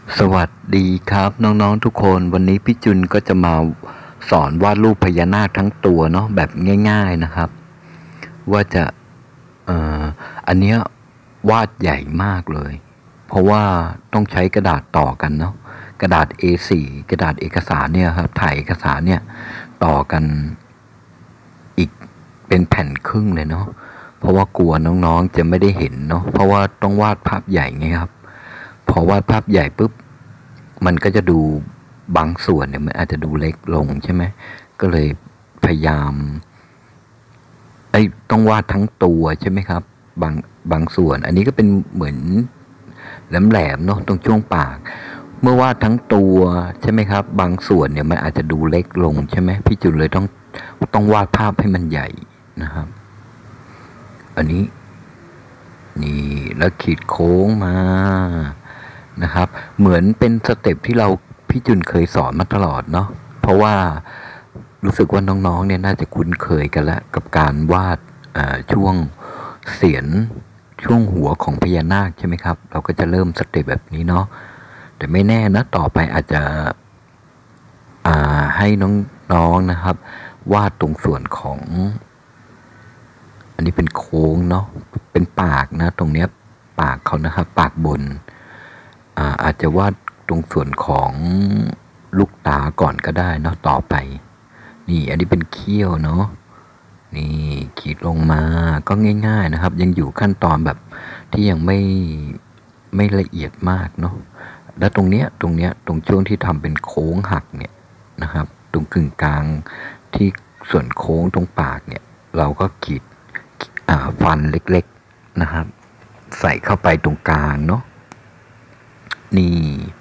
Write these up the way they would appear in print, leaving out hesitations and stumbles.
สวัสดีครับน้องๆทุกคนวันนี้พี่จุนก็จะมาสอนวาดรูปพญานาคทั้งตัวเนาะแบบง่ายๆนะครับว่าจะเอ่ออันเนี้ยวาดใหญ่มากเลยเพราะว่าต้องใช้กระดาษต่อกันเนาะกระดาษ A4 กระดาษเอกสารเนี่ยครับถ่ายเอกสารเนี่ยต่อกันอีกเป็นแผ่นครึ่งเลยเนาะเพราะว่ากลัวน้องๆจะไม่ได้เห็นเนาะเพราะว่าต้องวาดภาพใหญ่ไงครับพอวาดภาพใหญ่ปุ๊บมันก็จะดูบางส่วนเนี่ยมันอาจจะดูเล็กลงใช่ไหมก็เลยพยายามต้องวาดทั้งตัวใช่ไหมครับบางส่วนอันนี้ก็เป็นเหมือนแหลมๆเนาะตรงช่วงปากเมื่อวาดทั้งตัวใช่ไหมครับบางส่วนเนี่ยมันอาจจะดูเล็กลงใช่ไหมพี่จุนเลยต้องวาดภาพให้มันใหญ่นะครับอันนี้นี่แล้วขีดโค้งมานะครับเหมือนเป็นสเต็ปที่พี่จุนเคยสอนมาตลอดเนาะเพราะว่ารู้สึกว่าน้องๆเนี่ยน่าจะคุ้นเคยกันแล้วกับการวาดช่วงเสียนช่วงหัวของพญานาคใช่ไหมครับเราก็จะเริ่มสเต็ปแบบนี้เนาะแต่ไม่แน่นะต่อไปอาจจะให้น้องๆนะครับวาดตรงส่วนของอันนี้เป็นโค้งเนาะเป็นปากนะตรงเนี้ยปากเขานะครับปากบนอาจจะวาดตรงส่วนของลูกตาก่อนก็ได้เนาะต่อไปนี่อันนี้เป็นเขี้ยวเนาะนี่ขีดลงมาก็ง่ายๆนะครับยังอยู่ขั้นตอนแบบที่ยังไม่ละเอียดมากเนาะแล้วตรงช่วงที่ทำเป็นโค้งหักเนี่ยนะครับตรงกึ่งกลางที่ส่วนโค้งตรงปากเนี่ยเราก็ขีดฟันเล็กๆนะครับใส่เข้าไปตรงกลางเนาะนี่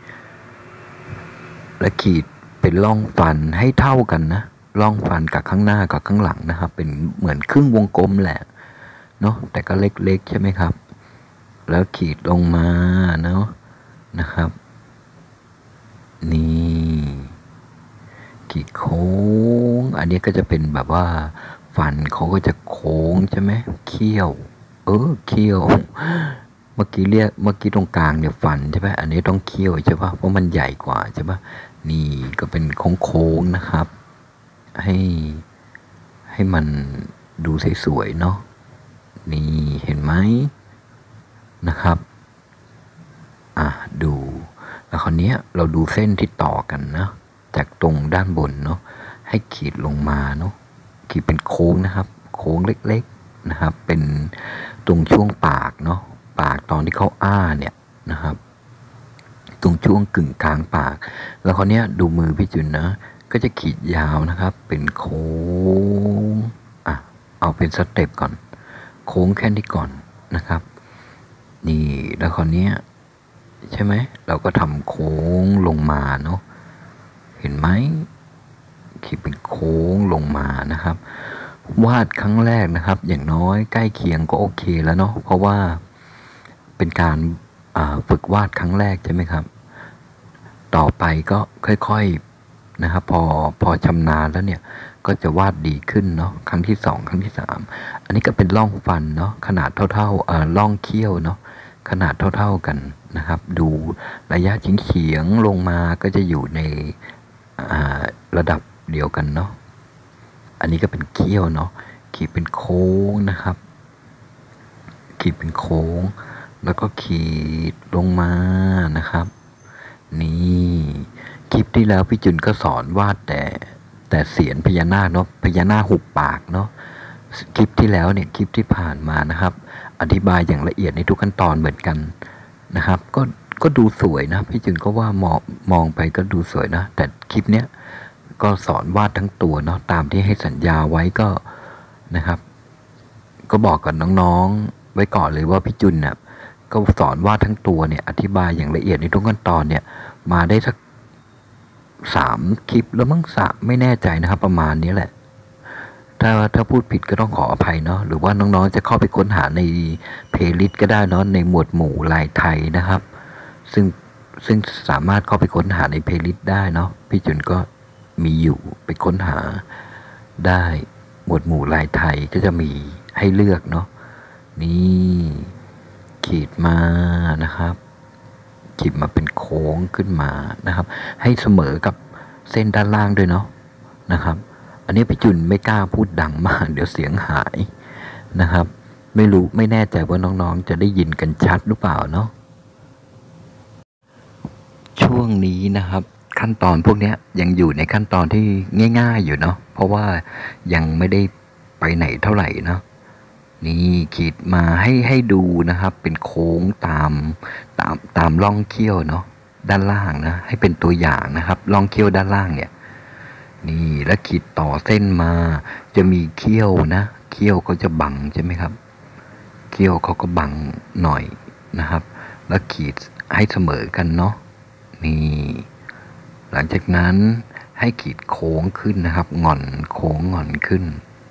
และขีดเป็นร่องฟันให้เท่ากันนะร่องฟันกับข้างหน้ากับข้างหลังนะครับเป็นเหมือนครึ่งวงกลมแหละเนาะแต่ก็เล็กๆใช่ไหมครับแล้วขีดลงมาเนาะนะครับนี่ขีดโค้งอันนี้ก็จะเป็นแบบว่าฟันเขาก็จะโค้งใช่ไหมเขี้ยวเขี้ยวเมื่อกี้ตรงกลางเนี่ยฟันใช่ไหมอันนี้ต้องเขี้ยวใช่ปะเพราะมันใหญ่กว่าใช่ปะนี่ก็เป็นโค้งๆนะครับให้มันดูสวยๆเนาะนี่เห็นไหมนะครับดูแล้วคราวนี้เราดูเส้นที่ต่อกันนะจากตรงด้านบนเนาะให้ขีดลงมาเนาะขีดเป็นโค้งนะครับโค้งเล็กๆนะครับเป็นตรงช่วงปากเนาะปากตอนที่เขาเนี่ยนะครับตรงช่วงกึ่งกลางปากแล้วคราวนี้ดูมือพี่จุนนะก็จะขีดยาวนะครับเป็นโค้งเอาเป็นสเต็ปก่อนโค้งแค่นี้ก่อนนะครับนี่แล้วคราวนี้ใช่ไหมเราก็ทำโค้งลงมาเนาะเห็นไหมขีดเป็นโค้งลงมานะครับวาดครั้งแรกนะครับอย่างน้อยใกล้เคียงก็โอเคแล้วเนาะเพราะว่าเป็นการฝึกวาดครั้งแรกใช่ไหมครับต่อไปก็ค่อยๆนะครับพอชำนาญแล้วเนี่ยก็จะวาดดีขึ้นเนาะครั้งที่2ครั้งที่3อันนี้ก็เป็นร่องฟันเนาะขนาดเท่าร่องเขี้ยวเนาะขนาดเท่ากันนะครับดูระยะเฉียงลงมาก็จะอยู่ในระดับเดียวกันเนาะอันนี้ก็เป็นเขี้ยวเนาะขีดเป็นโค้งนะครับขีดเป็นโค้งแล้วก็ขีดลงมานะครับนี่คลิปที่แล้วพี่จุนก็สอนวาดแต่เสียนพญานาคเนาะพญานาคหุบปากเนาะคลิปที่แล้วเนี่ยคลิปที่ผ่านมานะครับอธิบายอย่างละเอียดในทุกขั้นตอนเหมือนกันนะครับก็ดูสวยนะพี่จุนก็ว่ามองไปก็ดูสวยนะแต่คลิปเนี้ยก็สอนวาดทั้งตัวเนาะตามที่ให้สัญญาไว้ก็นะครับก็บอกกับน้องๆไว้ก่อนเลยว่าพี่จุนเนี่ยก็สอนวาดทั้งตัวเนี่ยอธิบายอย่างละเอียดในทุกขั้นตอนเนี่ยมาได้สัก3 คลิปแล้วมั้งไม่แน่ใจนะครับประมาณนี้แหละถ้าพูดผิดก็ต้องขออภัยเนาะหรือว่าน้องๆจะเข้าไปค้นหาในเพลย์ลิสต์ก็ได้เนาะในหมวดหมู่ลายไทยนะครับซึ่งสามารถเข้าไปค้นหาในเพลย์ลิสต์ได้เนาะพี่จุนก็มีอยู่ไปค้นหาได้หมวดหมู่ลายไทยก็จะมีให้เลือกเนาะนี่ขีดมานะครับขีดมาเป็นโค้ค้งขึ้นมานะครับให้เสมอกับเส้นด้านล่างด้วยเนาะนะครับอันนี้พี่จุนไม่กล้าพูดดังมากเดี๋ยวเสียงหายนะครับไม่แน่ใจว่าน้องๆจะได้ยินกันชัดหรือเปล่าเนาะช่วงนี้นะครับขั้นตอนพวกนี้ยังอยู่ในขั้นตอนที่ง่ายๆอยู่เนาะเพราะว่ายังไม่ได้ไปไหนเท่าไหร่เนาะนี่ขีดมาให้ดูนะครับเป็นโค้งตามร่องเขี้ยวเนาะด้านล่างนะให้เป็นตัวอย่างนะครับร่องเขี้ยวด้านล่างเนี่ยนี่แล้วขีดต่อเส้นมาจะมีเขี้ยวนะเขี้ยวเขาจะบังใช่ไหมครับเขี้ยวเขาก็บังหน่อยนะครับแล้วขีดให้เสมอกันเนาะนี่หลังจากนั้นให้ขีดโค้งขึ้นนะครับหง่อนโค้งหง่อนขึ้น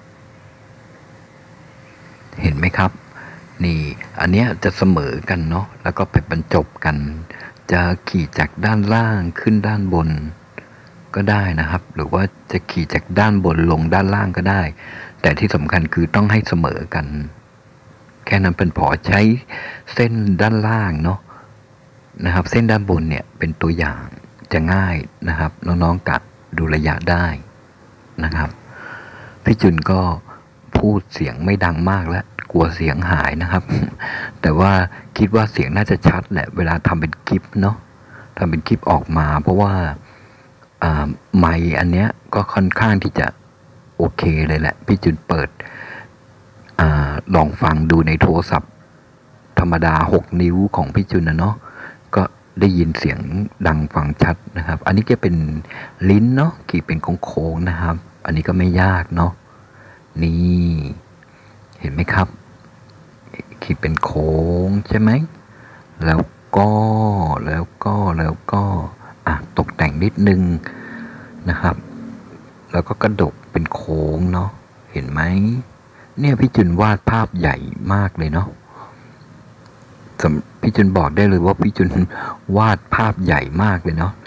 เห็นไหมครับนี่อันเนี้ยจะเสมอกันเนาะแล้วก็ไปบรรจบกันจะขี่จากด้านล่างขึ้นด้านบนก็ได้นะครับหรือว่าจะขี่จากด้านบนลงด้านล่างก็ได้แต่ที่สำคัญคือต้องให้เสมอกันแค่นั้นเป็นพอใช้เส้นด้านล่างเนาะนะครับเส้นด้านบนเนี่ยเป็นตัวอย่างจะง่ายนะครับน้องๆกะดูระยะได้นะครับพี่จุนก็พูดเสียงไม่ดังมากแล้วกลัวเสียงหายนะครับแต่ว่าคิดว่าเสียงน่าจะชัดแหละเวลาทำเป็นคลิปเนาะทำเป็นคลิปออกมาเพราะว่าไมค์อันเนี้ยก็ค่อนข้างที่จะโอเคเลยแหละพี่จุนเปิดลองฟังดูในโทรศัพท์ธรรมดา6 นิ้วของพี่จุนนะเนาะก็ได้ยินเสียงดังฟังชัดนะครับอันนี้ก็เป็นลิ้นเนาะขีดเป็นโค้งๆนะครับอันนี้ก็ไม่ยากเนาะนี่เห็นไหมครับขีดเป็นโค้งใช่ไหมแล้วก็ตกแต่งนิดนึงนะครับแล้วก็กระดกเป็นโค้งเนาะเห็นไหมเนี่ยพี่จุนวาดภาพใหญ่มากเลยเนาะพี่จุนบอกได้เลยว่าพี่จุนวาดภาพใหญ่มากเลยเนาะ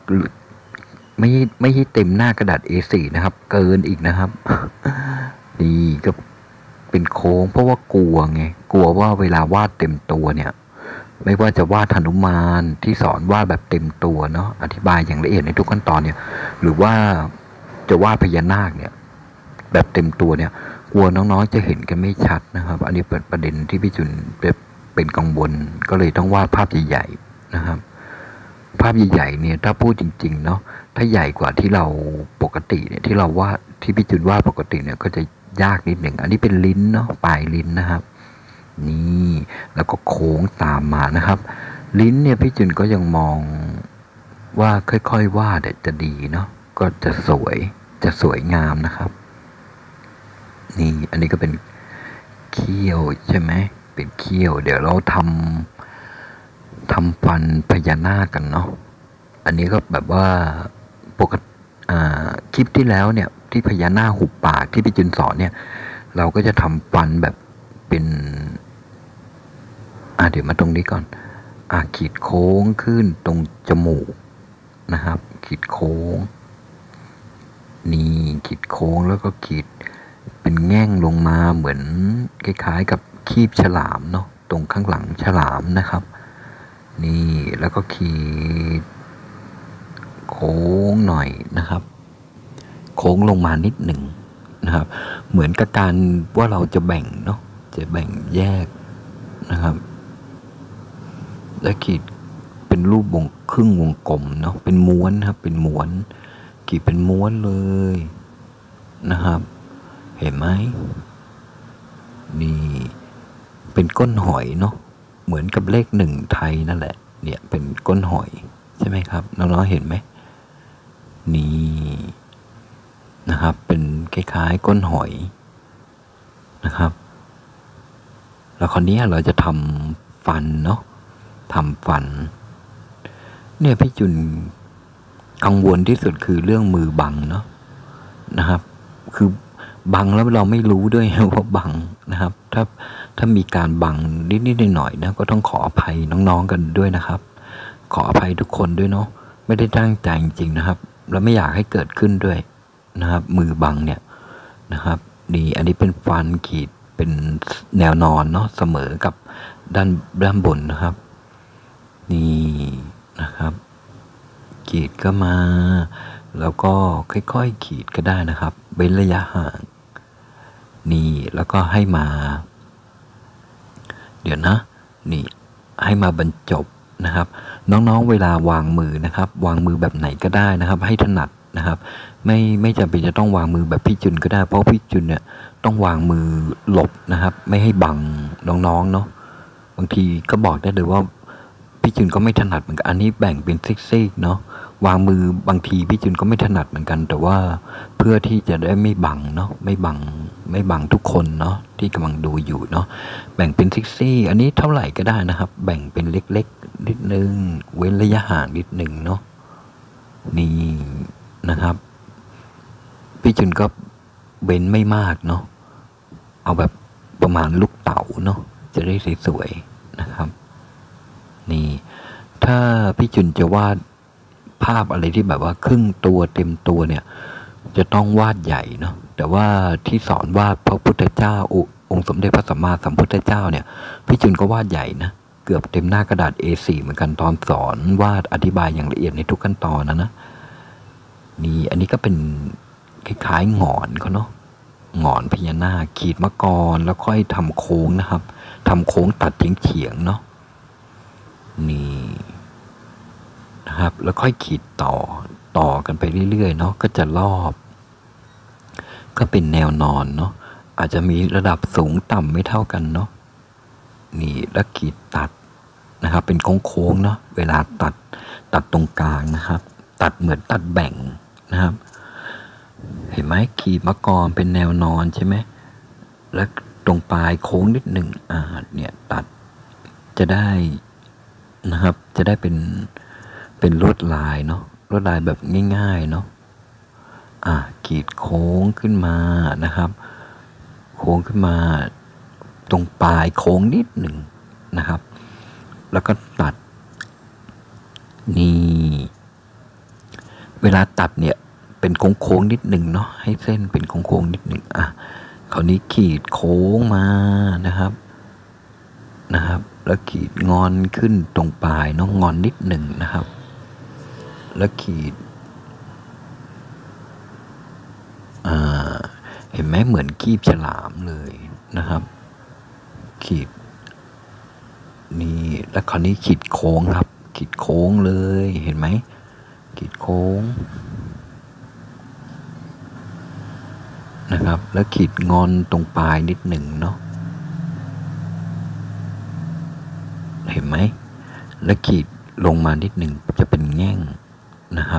ไม่ใช่เต็มหน้ากระดาษ A4 นะครับเกินอีกนะครับนี่ก็เป็นโค้งเพราะว่ากลัวว่าเวลาวาดเต็มตัวเนี่ยไม่ว่าจะวาดหนุมานที่สอนวาดแบบเต็มตัวเนาะอธิบายอย่างละเอียดในทุกขั้นตอนเนี่ยหรือว่าจะวาดพญานาคเนี่ยแบบเต็มตัวเนี่ยกลัวน้องๆจะเห็นกันไม่ชัดนะครับอันนี้เป็นประเด็นที่พี่จุนเป็นกังวลก็เลยต้องวาดภาพใหญ่ๆนะครับภาพใหญ่ๆเนี่ยถ้าพูดจริงๆเนาะถ้าใหญ่กว่าที่เราปกติเนี่ยที่เราวาดที่พี่จุนวาดปกติเนี่ยก็จะยากนิดหนึ่งอันนี้เป็นลิ้นเนาะปลายลิ้นนะครับนี่แล้วก็โค้งตามมานะครับลิ้นเนี่ยพี่จุนก็ยังมองว่าค่อยๆวาดจะดีเนาะก็จะสวยงามนะครับนี่อันนี้ก็เป็นเขี้ยวใช่ไหมเป็นเขี้ยวเดี๋ยวเราทำฟันพญานาคกันเนาะอันนี้ก็แบบว่าปกติคลิปที่แล้วเนี่ยที่พญานาคหุบปากที่พี่จุนสอนเนี่ยเราก็จะทำฟันแบบเป็นเดี๋ยวมาตรงนี้ก่อนขีดโค้งขึ้นตรงจมูกนะครับขีดโค้งนี่ขีดโค้งแล้วก็ขีดเป็นแง่งลงมาเหมือนคล้ายๆกับคีบฉลามเนาะตรงข้างหลังฉลามนะครับนี่แล้วก็ขีดโค้งหน่อยนะครับโค้งลงมานิดหนึ่งนะครับเหมือนกับการว่าเราจะแบ่งเนาะจะแบ่งแยกนะครับแล้วขีดเป็นรูปครึ่งวงกลมเนาะเป็นม้วนครับเป็นม้วนขีดเป็นม้วนเลยนะครับเห็นไหมนี่เป็นก้นหอยเนาะเหมือนกับเลข1ไทยนั่นแหละเนี่ยเป็นก้นหอยใช่ไหมครับน้องๆเห็นไหมนี่นะครับเป็นคล้ายๆก้นหอยนะครับแล้วคราวนี้เราจะทำฟันเนาะทำฟันเนี่ยพี่จุนกังวลที่สุดคือเรื่องมือบังเนาะนะครับคือบังแล้วเราไม่รู้ด้วยว่าบังนะครับถ้ามีการบังนิดๆหน่อยๆนะก็ต้องขออภัยน้องๆกันด้วยนะครับขออภัยทุกคนด้วยเนาะไม่ได้ตั้งใจจริงๆนะครับแล้วไม่อยากให้เกิดขึ้นด้วยนะครับมือบังเนี่ยนะครับนี่อันนี้เป็นฟันขีดเป็นแนวนอนเนาะเสมอกับด้านบนนะครับนี่นะครับขีดก็มา แล้วก็ค่อยๆขีดก็ได้นะครับเว้นระยะห่างนี่แล้วก็ให้มาเดี๋ยวนะนี่ให้มาบรรจบนะครับน้องๆเวลาวางมือนะครับวางมือแบบไหนก็ได้นะครับให้ถนัดนะครับไม่จำเป็นจะต้องวางมือแบบพี่จุนก็ได้เพราะพี่จุนเนี่ยต้องวางมือหลบนะครับไม่ให้บังน้องๆเนาะบางทีก็บอกได้เลยว่าพี่จุนก็ไม่ถนัดเหมือนกันอันนี้แบ่งเป็นซีกๆเนาะวางมือบางทีพี่จุนก็ไม่ถนัดเหมือนกันแต่ว่าเพื่อที่จะได้ไม่บังเนาะไม่บังทุกคนเนาะที่กำลังดูอยู่เนาะแบ่งเป็นซี่อันนี้เท่าไหร่ก็ได้นะครับแบ่งเป็นเล็กๆนิดนึงเว้นระยะห่างนิดนึงเนาะนี่นะครับพี่จุนก็เว้นไม่มากเนาะเอาแบบประมาณลูกเต๋าเนาะจะได้สวยๆนะครับนี่ถ้าพี่จุนจะวาดภาพอะไรที่แบบว่าครึ่งตัวเต็มตัวเนี่ยจะต้องวาดใหญ่เนาะแต่ว่าที่สอนวาดพระพุทธเจ้าองค์สมเด็จพระสัมมาสัมพุทธเจ้าเนี่ยพี่จุนก็วาดใหญ่นะเกือบเต็มหน้ากระดาษ A4 เหมือนกันตอนสอนวาดอธิบายอย่างละเอียดในทุกขั้นตอนนะนี่อันนี้ก็เป็นคล้ายๆหงอนเขาเนาะหงอนพญานาคขีดมาก่อนแล้วค่อยทำโค้งนะครับทำโค้งตัดเฉียงๆเนาะนี่นะครับแล้วค่อยขีดต่อกันไปเรื่อยๆเนาะก็จะรอบก็เป็นแนวนอนเนาะอาจจะมีระดับสูงต่ำไม่เท่ากันเนาะนี่แล้วขีดตัดนะครับเป็นโค้งๆเนาะเวลาตัดตรงกลางนะครับตัดเหมือนตัดแบ่งนะครับเห็นไหมขีดมาก่อนเป็นแนวนอนใช่ไหมแล้วตรงปลายโค้งนิดหนึ่งเนี่ยตัดจะได้นะครับจะได้เป็นลวดลายเนาะลวดลายแบบง่ายๆเนาะขีดโค้งขึ้นมานะครับโค้งขึ้นมาตรงปลายโค้งนิดหนึ่งนะครับแล้วก็ตัดนี่เวลาตัดเนี่ยเป็นโค้งนิดหนึ่งเนาะให้เส้นเป็นโค้งนิดหนึ่งคราวนี้ขีดโค้งมานะครับแล้วขีดงอนขึ้นตรงปลายเนาะงอนนิดหนึ่งนะครับแล้วขีดเห็นไหมเหมือนคีบฉลามเลยนะครับขีดนี่แล้วคราวนี้ขีดโค้งครับขีดโค้งเลยเห็นไหมขีดโค้งนะครับแล้วขีดงอนตรงปลายนิดหนึ่งเนาะเห็นไหมแล้วขีดลงมานิดหนึ่งจะเป็นแง่งนะครับ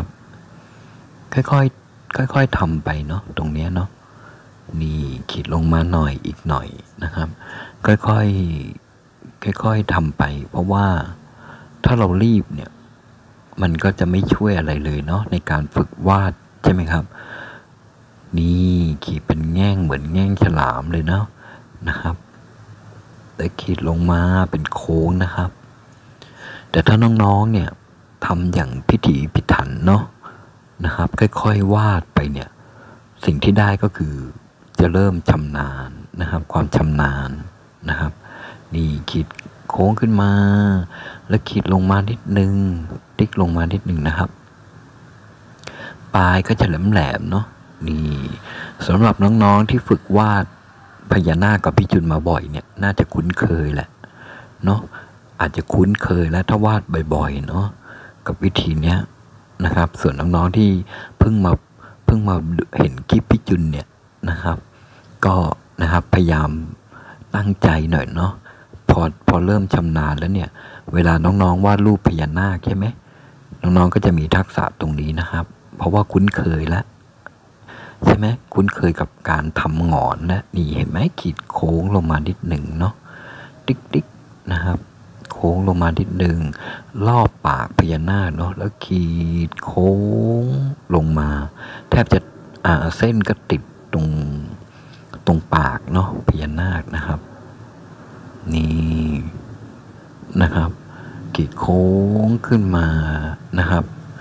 ค่อยๆทำไปเนาะตรงเนี้ยเนาะนี่ขีดลงมาหน่อยอีกหน่อยนะครับค่อยๆทำไปเพราะว่าถ้าเรารีบเนี่ยมันก็จะไม่ช่วยอะไรเลยเนาะในการฝึกวาดใช่ไหมครับนี่ขีดเป็นแง่งเหมือนแง่งฉลามเลยเนาะนะครับแต่ขีดลงมาเป็นโค้งนะครับแต่ถ้าน้องๆเนี่ยทำอย่างพิถีพิถันเนาะนะครับค่อยๆวาดไปเนี่ยสิ่งที่ได้ก็คือจะเริ่มชำนาญนะครับความชำนาญนะครับนี่ขีดโค้งขึ้นมาแล้วขีดลงมานิดนึงติ๊กลงมานิดนึงนะครับปลายก็จะแหลมๆเนาะนี่สำหรับน้องๆที่ฝึกวาดพญานาคกับพี่จุนมาบ่อยเนี่ยน่าจะคุ้นเคยแหละเนาะอาจจะคุ้นเคยแล้วถ้าวาดบ่อยๆเนาะกับวิธีเนี้ยนะครับส่วนน้องๆที่เพิ่งมาเห็นคลิปพี่จุนเนี่ยนะครับก็นะครับพยายามตั้งใจหน่อยเนาะพอเริ่มชำนาญแล้วเนี่ยเวลาน้องๆวาดรูปพญานาคใช่ไหมน้องๆก็จะมีทักษะตรงนี้นะครับเพราะว่าคุ้นเคยแล้วใช่ไหมคุ้นเคยกับการทำหงอนนะนี่เห็นไหมขีดโค้งลงมานิดหนึ่งเนาะติ๊กๆนะครับโค้งลงมานิดหนึ่งรอบปากพญานาคเนาะแล้วขีดโค้งลงมาแทบจะเส้นก็ติดตรงปากเนาะพญานาคนะครับนี่นะครับขีดโค้งขึ้นมานะครับ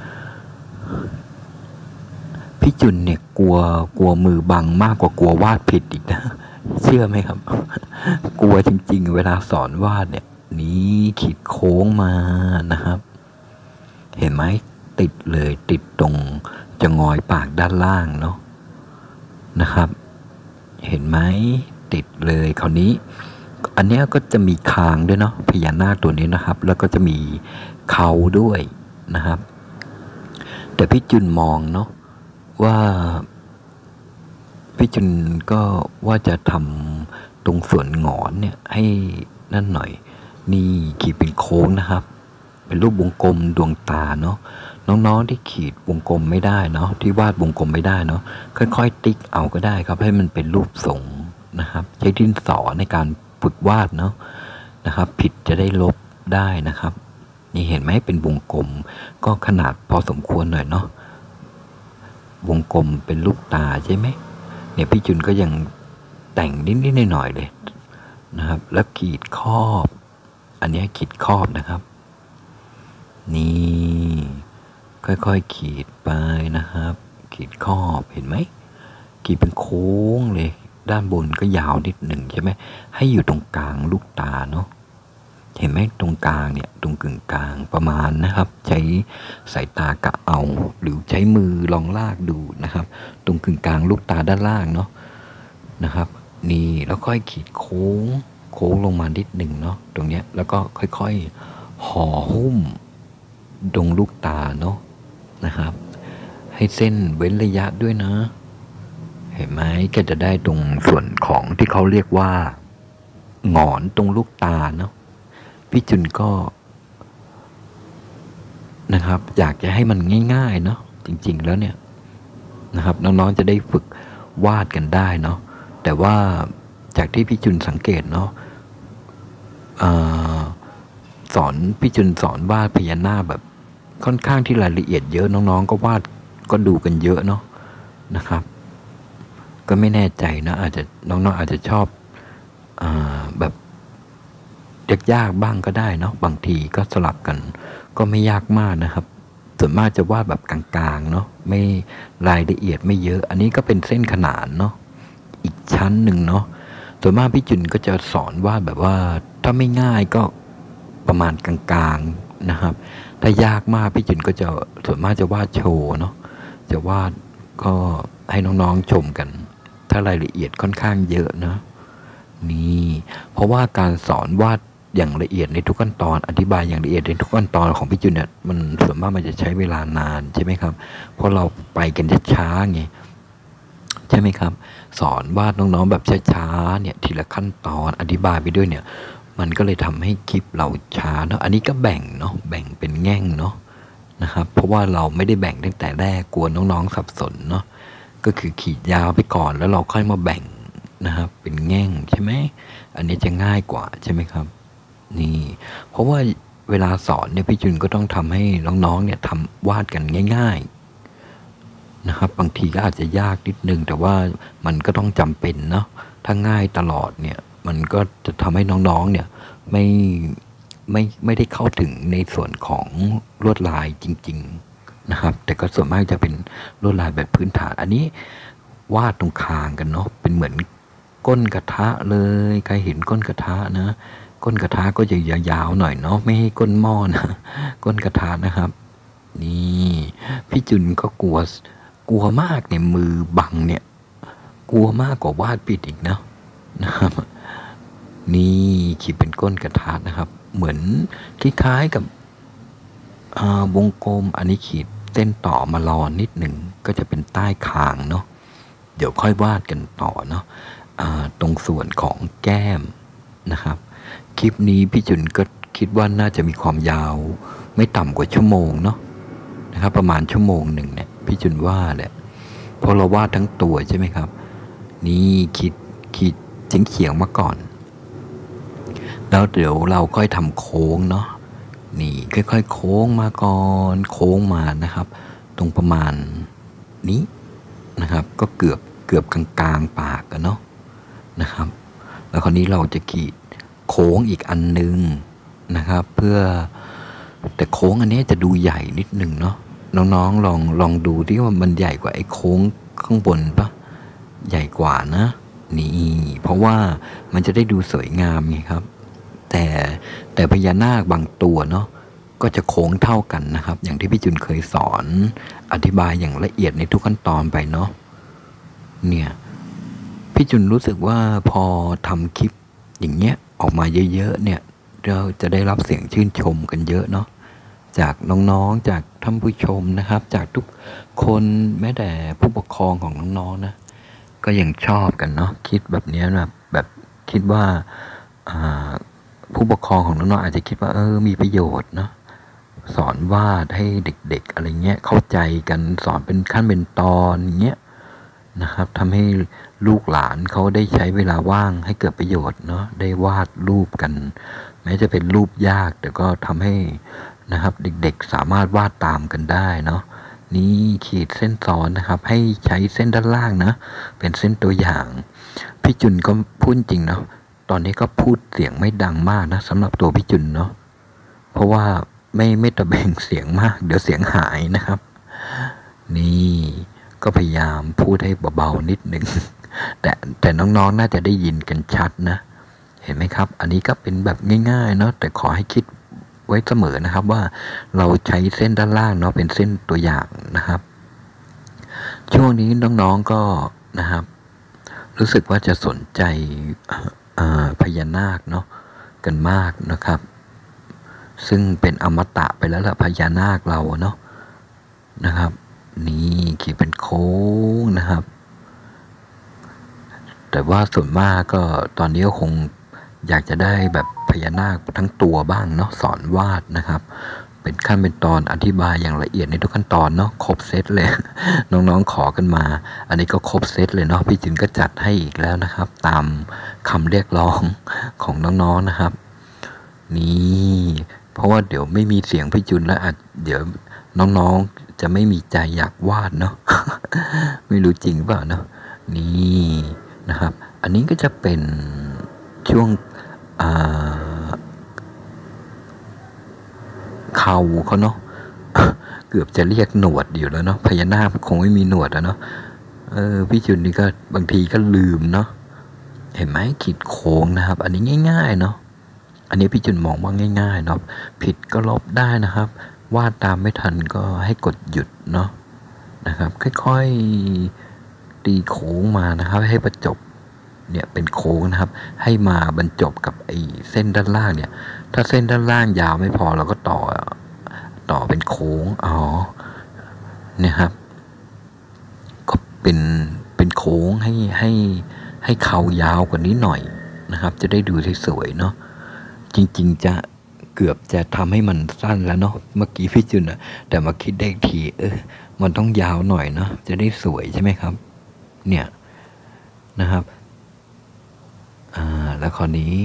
พี่จุนเนี่ยกลัวมือบังมากกว่ากลัววาดผิดอีกนะเชื่อไหมครับ กลัวจริงๆเวลาสอนวาดเนี่ยนี้ขีดโค้งมานะครับเห็นไหมติดเลยติดตรงจะงอยปากด้านล่างเนาะนะครับเห็นไหมติดเลยคราวนี้อันนี้ก็จะมีคางด้วยเนาะพญานาคตัวนี้นะครับแล้วก็จะมีเขาด้วยนะครับแต่พี่จุนมองเนาะว่าพี่จุนก็ว่าจะทำตรงส่วนหงอนเนี่ยให้นั่นหน่อยนี่ขีดเป็นโค้งนะครับเป็นรูปวงกลมดวงตาเนาะน้องๆที่ขีดวงกลมไม่ได้เนาะที่วาดวงกลมไม่ได้เนาะค่อยๆติ๊กเอาก็ได้ครับให้มันเป็นรูปทรงนะครับใช้ดินสอในการฝึกวาดเนาะนะครับผิดจะได้ลบได้นะครับนี่เห็นไหมเป็นวงกลมก็ขนาดพอสมควรหน่อยเนาะวงกลมเป็นลูกตาใช่ไหมเนี่ยพี่จุนก็ยังแต่งนิดๆหน่อยๆเลยนะครับแล้วขีดครอบอันนี้ขีดครอบนะครับนี่ค่อยๆขีดไปนะครับขีดครอบเห็นไหมขีดเป็นโค้งเลยด้านบนก็ยาวนิดหนึ่งใช่ไหมให้อยู่ตรงกลางลูกตาเนาะเห็นไหมตรงกลางเนี่ยตรงกึ่งกลางประมาณนะครับใช้สายตากะเอาหรือใช้มือลองลากดูนะครับตรงกึ่งกลางลูกตาด้านล่างเนาะนะครับนี่แล้วค่อยขีดโค้งลงมานิดหนึ่งเนาะตรงเนี้ยแล้วก็ค่อยๆห่อหุ้มตรงลูกตาเนาะนะครับให้เส้นเว้นระยะด้วยนะเห็นไหมก็จะได้ตรงส่วนของที่เขาเรียกว่าหงอนตรงลูกตาเนาะพี่จุนก็นะครับอยากจะให้มันง่ายๆเนาะจริงๆแล้วเนี่ยนะครับน้องๆจะได้ฝึกวาดกันได้เนาะแต่ว่าจากที่พี่จุนสังเกตเนาะสอนพี่จุนสอนวาดพญานาคแบบค่อนข้างที่รายละเอียดเยอะน้องๆก็วาดก็ดูกันเยอะเนาะนะครับก็ไม่แน่ใจนะอาจจะน้องๆอาจจะชอบแบบยากๆบ้างก็ได้เนาะบางทีก็สลับกันก็ไม่ยากมากนะครับส่วนมากจะวาดแบบกลางๆเนาะไม่รายละเอียดไม่เยอะอันนี้ก็เป็นเส้นขนานเนาะอีกชั้นหนึ่งเนาะส่วนมากพี่จุนก็จะสอนวาดแบบว่าถ้าไม่ง่ายก็ประมาณกลางๆนะครับถ้ายากมากพี่จุนก็จะส่วนมากจะวาดโชว์เนาะจะวาดก็ให้น้องๆชมกันถ้ารายละเอียดค่อนข้างเยอะนะนี่เพราะว่าการสอนวาดอย่างละเอียดในทุกขั้นตอนอธิบายอย่างละเอียดในทุกขั้นตอนของพี่จุนเนี่ยมันส่วนมากมันจะใช้เวลานานใช่ไหมครับเพราะเราไปกันช้าๆไงใช่ไหมครับสอนวาดน้องๆแบบช้าๆเนี่ยทีละขั้นตอนอธิบายไปด้วยเนี่ยมันก็เลยทำให้คลิปเราช้าเนาะอันนี้ก็แบ่งเนาะแบ่งเป็นแง่งเนาะนะครับเพราะว่าเราไม่ได้แบ่งตั้งแต่แรกกลัวน้องๆสับสนเนาะก็คือขีดยาวไปก่อนแล้วเราค่อยมาแบ่งนะครับเป็นแง่งใช่ไหมอันนี้จะง่ายกว่าใช่ไหมครับนี่เพราะว่าเวลาสอนเนี่ยพี่จุนก็ต้องทำให้น้องๆเนี่ยทำวาดกันง่ายๆนะครับบางทีก็อาจจะยากนิดนึงแต่ว่ามันก็ต้องจำเป็นเนาะถ้าง่ายตลอดเนี่ยมันก็จะทำให้น้องๆเนี่ยไม่ได้เข้าถึงในส่วนของลวดลายจริงๆนะครับแต่ก็ส่วนมากจะเป็นลวดลายแบบพื้นฐานอันนี้วาดตรงคางกันเนาะเป็นเหมือนก้นกระทะเลยใครเห็นก้นกระทะนะก้นกระทะก็จะยาวๆหน่อยเนาะไม่ให้ก้นหม้อนะก้นกระทะนะครับนี่พี่จุนก็กลัวมากเนี่ยมือบังเนี่ยกลัวมากกว่าวาดปิดอีกนะครับนี่ขีดเป็นก้นกระทะนะครับเหมือนคล้ายๆกับวงกลมอันนี้ขีดเส้นต่อมารอนิดหนึ่งก็จะเป็นใต้คางเนาะเดี๋ยวค่อยวาดกันต่อเนาะตรงส่วนของแก้มนะครับคลิปนี้พี่จุนก็คิดว่าน่าจะมีความยาวไม่ต่ำกว่าชั่วโมงเนาะนะครับประมาณชั่วโมงหนึ่งเนี่ยพี่จุนว่าแหละเพราะเราวาดทั้งตัวใช่ไหมครับนี่ขีดเฉียงมาก่อนแล้วเดี๋ยวเราค่อยทำโค้งเนาะนี่ค่อยๆโค้งมาก่อนโค้งมานะครับตรงประมาณนี้นะครับก็เกือบกลางๆปากกันเนาะนะครับแล้วคราวนี้เราจะขีดโค้งอีกอันนึงนะครับเพื่อแต่โค้งอันนี้จะดูใหญ่นิดนึงเนาะน้องๆลองดูที่ว่ามันใหญ่กว่าไอ้โค้งข้างบนปะใหญ่กว่านะนี่เพราะว่ามันจะได้ดูสวยงามไงครับแต่พญานาคบางตัวเนาะก็ก็จะโค้งเท่ากันนะครับ อย่างที่พี่จุนเคยสอนอธิบายอย่างละเอียดในทุกขั้นตอนไปเนาะเนี่ยพี่จุนรู้สึกว่าพอทำคลิปอย่างเงี้ยออกมาเยอะๆเนี่ยเราจะได้รับเสียงชื่นชมกันเยอะเนาะจากน้องๆจากท่านผู้ชมนะครับจากทุกคนแม้แต่ผู้ปกครองของน้องๆนะก็ยังชอบกันเนาะคิดแบบนี้นะแบบคิดว่าผู้ปกครองของน้องๆอาจจะคิดว่ามีประโยชน์เนาะสอนวาดให้เด็กๆอะไรเงี้ยเข้าใจกันสอนเป็นขั้นเป็นตอนเงี้ยนะครับทำให้ลูกหลานเขาได้ใช้เวลาว่างให้เกิดประโยชน์เนาะได้วาดรูปกันแม้จะเป็นรูปยากแต่ก็ทำให้นะครับเด็กๆสามารถวาดตามกันได้เนาะนี่ขีดเส้นซ้อนนะครับให้ใช้เส้นด้านล่างนะเป็นเส้นตัวอย่างพี่จุนก็พูดจริงเนาะตอนนี้ก็พูดเสียงไม่ดังมากนะสำหรับตัวพี่จุนเนาะเพราะว่าไม่ตะเบงเสียงมากเดี๋ยวเสียงหายนะครับนี่ก็พยายามพูดให้เบาๆนิดหนึ่งแต่น้องๆน่าจะได้ยินกันชัดนะเห็นไหมครับอันนี้ก็เป็นแบบง่ายๆเนาะแต่ขอให้คิดไว้เสมอนะครับว่าเราใช้เส้นด้านล่างเนาะเป็นเส้นตัวอย่างนะครับช่วงนี้น้องๆก็นะครับรู้สึกว่าจะสนใจพญานาคเนาะกันมากนะครับซึ่งเป็นอมตะไปแล้วล่ะพญานาคเราเนาะนะครับนี่ขีดเป็นโค้งนะครับแต่ว่าส่วนมากก็ตอนนี้ก็คงอยากจะได้แบบพญานาคทั้งตัวบ้างเนาะสอนวาดนะครับเป็นขั้นเป็นตอนอธิบายอย่างละเอียดในทุกขั้นตอนเนาะครบเซตเลย น้องๆขอกันมาอันนี้ก็ครบเซตเลยเนาะพี่จินก็จัดให้อีกแล้วนะครับตามคำเรียกร้องของน้องๆนะครับนี่เพราะว่าเดี๋ยวไม่มีเสียงพี่จุนแล้วเดี๋ยวน้องๆจะไม่มีใจอยากวาดเนาะ ไม่รู้จริงเปล่าเนาะนี่นะครับอันนี้ก็จะเป็นช่วงเขาเขาเนาะ เกือบจะเรียกหนวดอยู่แล้วเนาะพญานาคคงไม่มีหนวดแล้วเนาะพี่จุนนี่ก็บางทีก็ลืมเนาะเห็นไหมขีดโค้งนะครับอันนี้ง่ายๆเนาะอันนี้พี่จุนมองว่าง่ายๆเนาะผิดก็ลบได้นะครับวาดตามไม่ทันก็ให้กดหยุดเนาะนะครับค่อยๆตีโค้งมานะครับให้ประจบเนี่ยเป็นโค้งนะครับให้มาบรรจบกับไอ้เส้นด้านล่างเนี่ยถ้าเส้นด้านล่างยาวไม่พอเราก็ต่อเป็นโค้งเนี่ยครับก็เป็นโค้งให้เขายาวกว่านี้หน่อยนะครับจะได้ดูสวยๆเนาะจริงๆจะเกือบจะทำให้มันสั้นแล้วเนาะเมื่อกี้พี่จุนอะแต่มาคิดได้ทีมันต้องยาวหน่อยเนาะจะได้สวยใช่ไหมครับเนี่ยนะครับแล้วคราวนี้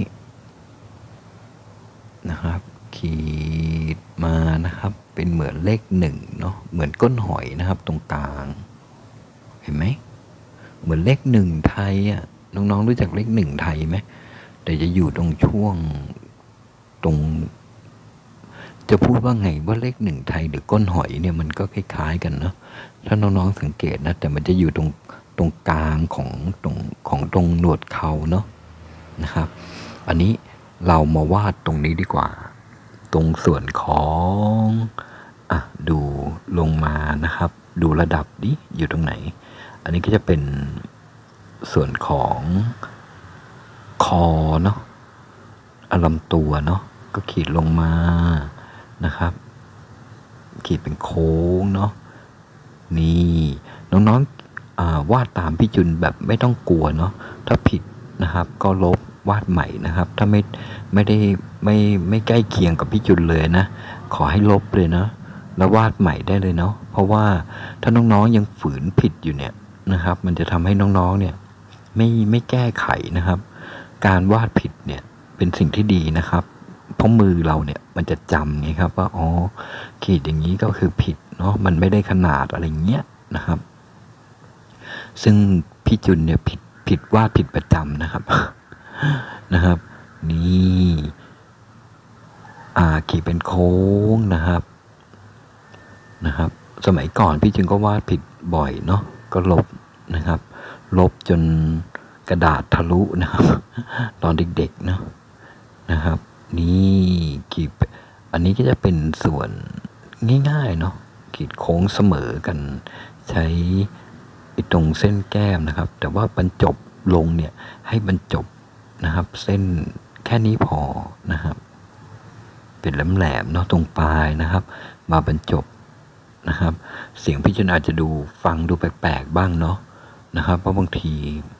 นะครับขีดมานะครับเป็นเหมือนเลขหนึ่งเนาะเหมือนก้นหอยนะครับตรงกลางเห็นไหมเหมือนเลขหนึ่งไทยอ่ะน้องๆรู้จักเลขหนึ่งไทยไหมแต่จะอยู่ตรงช่วงตรงจะพูดว่าไงว่าเลขหนึ่งไทยหรือก้นหอยเนี่ยมันก็คล้ายๆกันเนาะถ้าน้องๆสังเกตนะแต่มันจะอยู่ตรงกลางของตรงหนวดเขาเนาะนะครับอันนี้เรามาวาดตรงนี้ดีกว่าตรงส่วนของดูลงมานะครับดูระดับดิอยู่ตรงไหนอันนี้ก็จะเป็นส่วนของคอเนาะลำตัวเนาะก็ขีดลงมานะครับขีดเป็นโค้งเนาะนี่น้องๆวาดตามพี่จุนแบบไม่ต้องกลัวเนาะถ้าผิดนะครับก็ลบวาดใหม่นะครับถ้าไม่ได้ไม่ใกล้เคียงกับพี่จุนเลยนะขอให้ลบเลยนะแล้ววาดใหม่ได้เลยเนาะเพราะว่าถ้าน้องๆยังฝืนผิดอยู่เนี่ยนะครับมันจะทำให้น้องๆเนี่ยไม่แก้ไขนะครับการวาดผิดเนี่ยเป็นสิ่งที่ดีนะครับเพราะมือเราเนี่ยมันจะจำไงครับว่าขีดอย่างนี้ก็คือผิดเนาะมันไม่ได้ขนาดอะไรเงี้ยนะครับซึ่งพี่จุนเนี่ยผิดวาดผิดประจำนะครับ นะครับนี่ขีดเป็นโค้งนะครับสมัยก่อนพี่จุนก็วาดผิดบ่อยเนาะก็ลบนะครับลบจนกระดาษทะลุนะครับ ตอนเด็กๆเนาะนะครับนี่ขีดอันนี้ก็จะเป็นส่วนง่ายๆเนาะขีดโค้งเสมอกันใช้ตรงเส้นแก้มนะครับแต่ว่าบรรจบลงเนี่ยให้บรรจบนะครับเส้นแค่นี้พอนะครับเป็นแหลมๆเนาะตรงปลายนะครับมาบรรจบนะครับเสียงพี่จุนอาจจะดูฟังดูแปลกๆบ้างเนาะนะครับเพราะบางที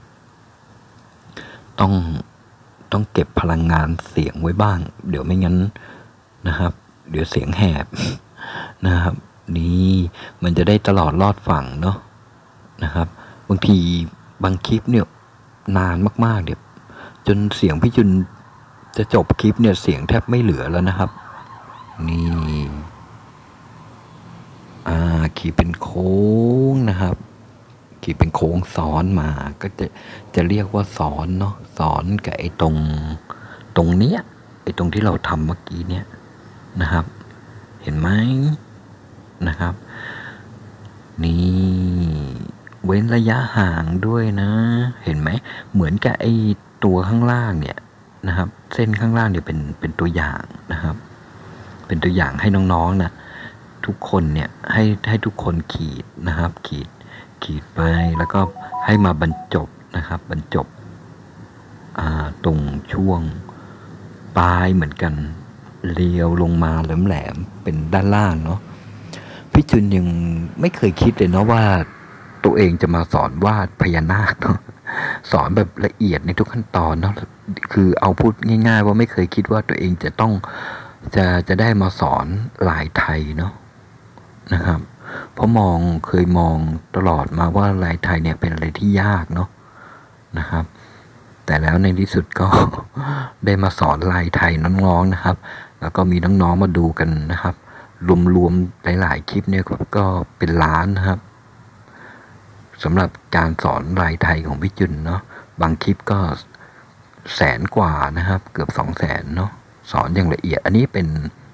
ต้องเก็บพลังงานเสียงไว้บ้างเดี๋ยวไม่งั้นนะครับเดี๋ยวเสียงแหบนะครับนี่มันจะได้ตลอดรอดฝั่งเนาะนะครับบางทีบางคลิปเนี่ยนานมากๆเดี๋ยวจนเสียงพี่จุนจะจบคลิปเนี่ยเสียงแทบไม่เหลือแล้วนะครับนี่ขีดเป็นโค้งนะครับขีดเป็นโค้งซ้อนมาก็จะเรียกว่าซ้อนเนาะซ้อนกับไอ้ตรงเนี้ยไอ้ตรงที่เราทำเมื่อกี้เนี่ยนะครับเห็นไหมนะครับนี่เว้นระยะห่างด้วยนะเห็นไหมเหมือนกับไอ้ตัวข้างล่างเนี่ยนะครับเส้นข้างล่างเนี่ยเป็นตัวอย่างนะครับเป็นตัวอย่างให้น้องๆนะทุกคนเนี่ยให้ทุกคนขีดนะครับขีดไปแล้วก็ให้มาบรรจบนะครับบรรจบตรงช่วงปลายเหมือนกันเลียวลงมาแหลมๆเป็นด้านล่างเนาะพี่จุนยังไม่เคยคิดเลยเนาะว่าตัวเองจะมาสอนวาดพญานาคเนาะสอนแบบละเอียดในทุกขั้นตอนเนาะคือเอาพูดง่ายๆว่าไม่เคยคิดว่าตัวเองจะต้องจะได้มาสอนลายไทยเนาะนะครับเพราะเคยมองตลอดมาว่าลายไทยเนี่ยเป็นอะไรที่ยากเนาะนะครับแต่แล้วในที่สุดก็ ได้มาสอนลายไทยน้องๆนะครับแล้วก็มีน้องๆมาดูกันนะครับรวมๆหลายๆคลิปเนี่ยก็เป็นล้านนะครับสำหรับการสอนลายไทยของพี่จุนเนาะบางคลิปก็100,000 กว่านะครับเกือบ200,000เนาะสอนอย่างละเอียดอันนี้เป็น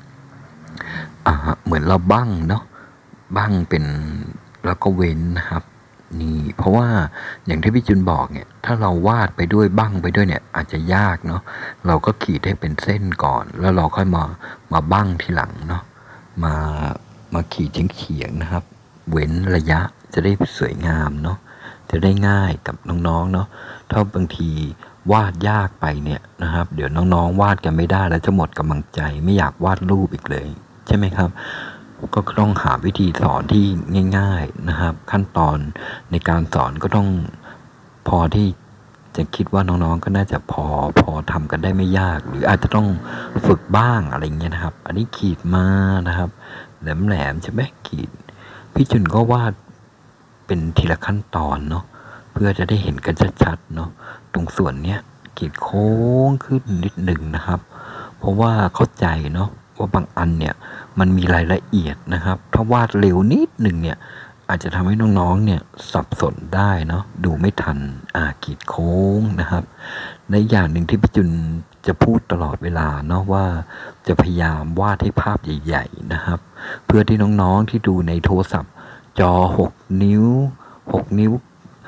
เหมือนเราบั้งเนาะบั้งเป็นแล้วก็เว้นนะครับนี่เพราะว่าอย่างที่พี่จุนบอกเนี่ยถ้าเราวาดไปด้วยบั้งไปด้วยเนี่ยอาจจะยากเนาะเราก็ขีดให้เป็นเส้นก่อนแล้วเราค่อยมาบั้งทีหลังเนาะมาขีดเฉียงๆนะครับเว้นระยะจะได้สวยงามเนาะจะได้ง่ายกับน้องๆเนาะถ้าบางทีวาดยากไปเนี่ยนะครับเดี๋ยวน้องๆวาดกันไม่ได้แล้วจะหมดกำลังใจไม่อยากวาดรูปอีกเลยใช่ไหมครับก็ต้องหาวิธีสอนที่ง่ายๆนะครับขั้นตอนในการสอนก็ต้องพอที่จะคิดว่าน้องๆก็น่าจะพอทำกันได้ไม่ยากหรืออาจจะต้องฝึกบ้างอะไรเงี้ยนะครับอันนี้ขีดมานะครับแหลมๆใช่ไหมขีดพี่จุนก็วาดเป็นทีละขั้นตอนเนาะเพื่อจะได้เห็นกันชัดๆเนาะตรงส่วนเนี้ยขีดโค้งขึ้นนิดหนึ่งนะครับเพราะว่าเข้าใจเนาะว่าบางอันเนี่ยมันมีรายละเอียดนะครับถ้าวาดเร็วนิดหนึ่งเนี่ยอาจจะทำให้น้องๆเนี่ยสับสนได้เนาะดูไม่ทันขีดโค้งนะครับในอย่างหนึ่งที่พี่จุนจะพูดตลอดเวลาเนาะว่าจะพยายามวาดให้ภาพใหญ่ๆนะครับเพื่อที่น้องๆที่ดูในโทรศัพท์จอ6 นิ้ว 6 นิ้ว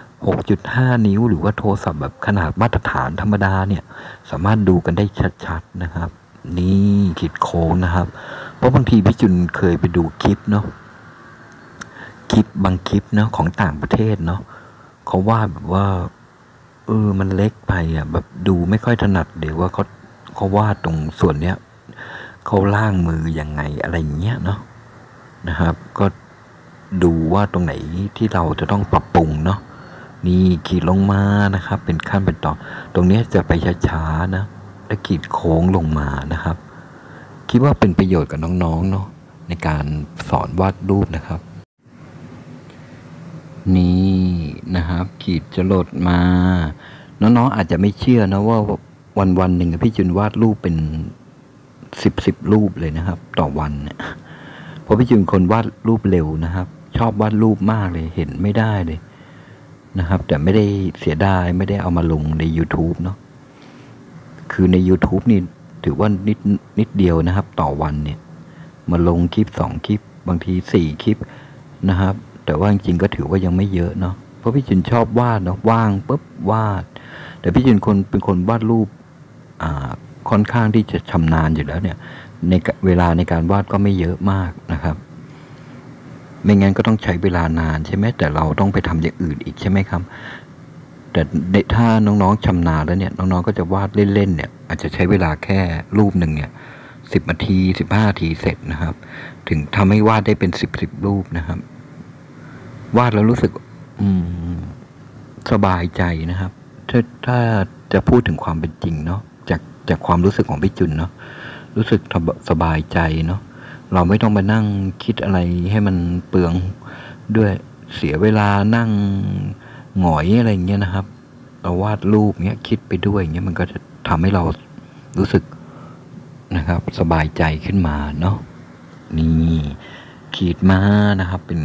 6.5 นิ้วหรือว่าโทรศัพท์แบบขนาดมาตรฐานธรรมดาเนี่ยสามารถดูกันได้ชัดๆนะครับนี่ขีดโค้งนะครับเพราะบางทีพี่จุนเคยไปดูคลิปเนาะบางคลิปเนาะของต่างประเทศเนาะเขาวาดแบบว่ามันเล็กไปแบบดูไม่ค่อยถนัดเดี๋ยวว่าเขาวาดตรงส่วนเนี้ยเขาล่างมือยังไงอะไรอย่างเงี้ยเนาะนะครับก็ดูว่าตรงไหนที่เราจะต้องปรับปรุงเนาะนี่ขีดลงมานะครับเป็นขั้นเป็นตอนตรงนี้จะไปช้าๆนะและขีดโค้งลงมานะครับคิดว่าเป็นประโยชน์กับน้องๆเนาะในการสอนวาดรูปนะครับนี่นะครับขีดจรดมาน้องๆอาจจะไม่เชื่อนะว่าวันหนึ่งพี่จุนวาดรูปเป็น10รูปเลยนะครับต่อวันเนี่ยเพราะพี่จุนคนวาดรูปเร็วนะครับชอบวาดรูปมากเลยเห็นไม่ได้เลยนะครับแต่ไม่ได้เสียดายไม่ได้เอามาลงใน YouTube เนาะคือใน YouTube นี่ถือว่านิดเดียวนะครับต่อวันเนี่ยมาลงคลิป2คลิปบางที4คลิปนะครับแต่ว่าจริงๆก็ถือว่ายังไม่เยอะเนาะเพราะพี่จุนชอบวาดเนาะว่างปุ๊บวาดแต่พี่จุนเป็นคนวาดรูปค่อนข้างที่จะชำนาญอยู่แล้วเนี่ยในเวลาในการวาดก็ไม่เยอะมากนะครับไม่งั้นก็ต้องใช้เวลานานใช่ไหมแต่เราต้องไปทำอย่างอื่นอีกใช่ไหมครับแต่ถ้าน้องๆชำนาญแล้วเนี่ยน้องๆก็จะวาดเล่นๆเนี่ยอาจจะใช้เวลาแค่รูปหนึ่งเนี่ย10 นาที15 นาทีเสร็จนะครับถึงทำให้วาดได้เป็น10รูปนะครับวาดแล้วรู้สึกสบายใจนะครับถ้าจะพูดถึงความเป็นจริงเนาะจากความรู้สึกของพี่จุนเนาะรู้สึกสบายใจเนาะเราไม่ต้องมานั่งคิดอะไรให้มันเปลืองด้วยเสียเวลานั่งหงอยอะไรเงี้ยนะครับเราวาดรูปเงี้ยคิดไปด้วยเงี้ยมันก็จะทำให้เรารู้สึกนะครับสบายใจขึ้นมาเนาะนี่ขีดมานะครับเป็น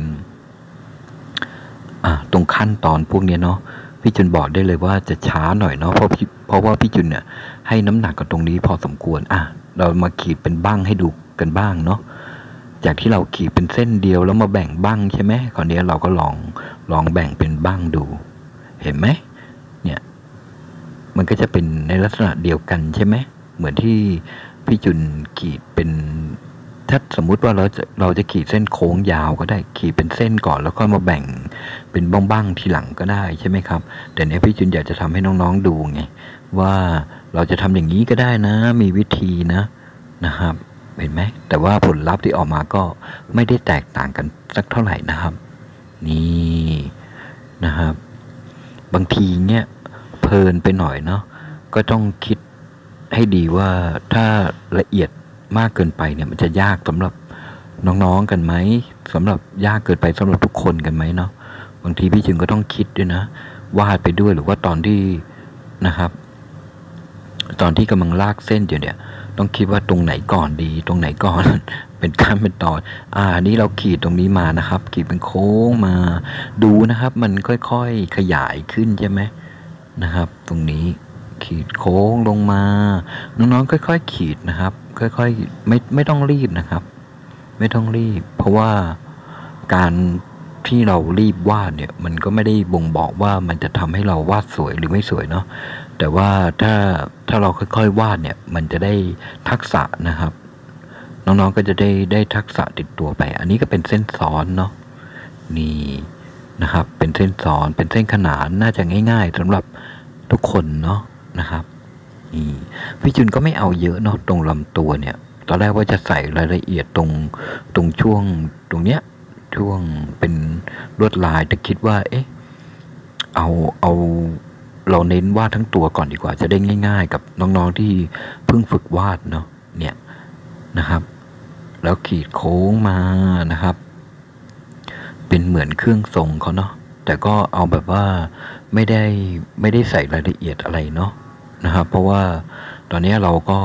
ตรงขั้นตอนพวกนี้เนาะพี่จุนบอกได้เลยว่าจะช้าหน่อยเนาะเพราะว่าพี่จุนเนี่ยให้น้ำหนักกับตรงนี้พอสมควรเรามาขีดเป็นบั้งให้ดูกันบ้างเนาะจากที่เราขีดเป็นเส้นเดียวแล้วมาแบ่งบั้งใช่ไหมคราวนี้เราก็ลองแบ่งเป็นบั้งดูเห็นไหมเนี่ยมันก็จะเป็นในลักษณะเดียวกันใช่ไหมเหมือนที่พี่จุนขีดเป็นถ้าสมมุติว่าเราจะขีดเส้นโค้งยาวก็ได้ขีดเป็นเส้นก่อนแล้วก็มาแบ่งเป็นบ้างๆทีหลังก็ได้ใช่ไหมครับแต่เนี้ยพี่จุนอยากจะทำให้น้องๆดูไงว่าเราจะทำอย่างนี้ก็ได้นะมีวิธีนะครับเห็นไหมแต่ว่าผลลัพธ์ที่ออกมาก็ไม่ได้แตกต่างกันสักเท่าไหร่นะครับนี่นะครับบางทีเนี่ยเพลินไปหน่อยเนาะก็ต้องคิดให้ดีว่าถ้าละเอียดมากเกินไปเนี่ยมันจะยากสำหรับน้องๆกันไหมสำหรับยากเกินไปสำหรับทุกคนกันไหมเนาะบางทีพี่จึงก็ต้องคิดด้วยนะวาดไปด้วยหรือว่าตอนที่นะครับตอนที่กำลังลากเส้นอยู่เนี่ยต้องคิดว่าตรงไหนก่อนดีตรงไหนก่อน เป็นขั้นเป็นตอนนี้เราขีดตรงนี้มานะครับขีดเป็นโค้งมาดูนะครับมันค่อยๆขยายขึ้นใช่ไหมนะครับตรงนี้ขีดโค้งลงมาน้องๆค่อยๆขีดนะครับค่อยๆไม่ต้องรีบนะครับไม่ต้องรีบเพราะว่าการที่เรารีบวาดเนี่ยมันก็ไม่ได้บ่งบอกว่ามันจะทำให้เราวาดสวยหรือไม่สวยเนาะแต่ว่าถ้าเราค่อยๆวาดเนี่ยมันจะได้ทักษะนะครับน้องๆก็จะได้ทักษะติดตัวไปอันนี้ก็เป็นเส้นซ้อนเนาะนี่นะครับเป็นเส้นซ้อนเป็นเส้นขนานน่าจะง่ายๆสำหรับทุกคนเนาะนะครับนี่พี่จุนก็ไม่เอาเยอะเนาะตรงลำตัวเนี่ยตอนแรกว่าจะใส่รายละเอียดตรงช่วงตรงเนี้ยช่วงเป็นลวดลายแต่คิดว่าเอาเราเน้นวาดทั้งตัวก่อนดีกว่าจะได้ง่ายๆกับน้องๆที่เพิ่งฝึกวาดเนาะเนี่ยนะครับแล้วขีดโค้งมานะครับเป็นเหมือนเครื่องทรงเขาเนาะแต่ก็เอาแบบว่าไม่ได้ใส่รายละเอียดอะไรเนาะนะครับเพราะว่าตอนนี้เราก็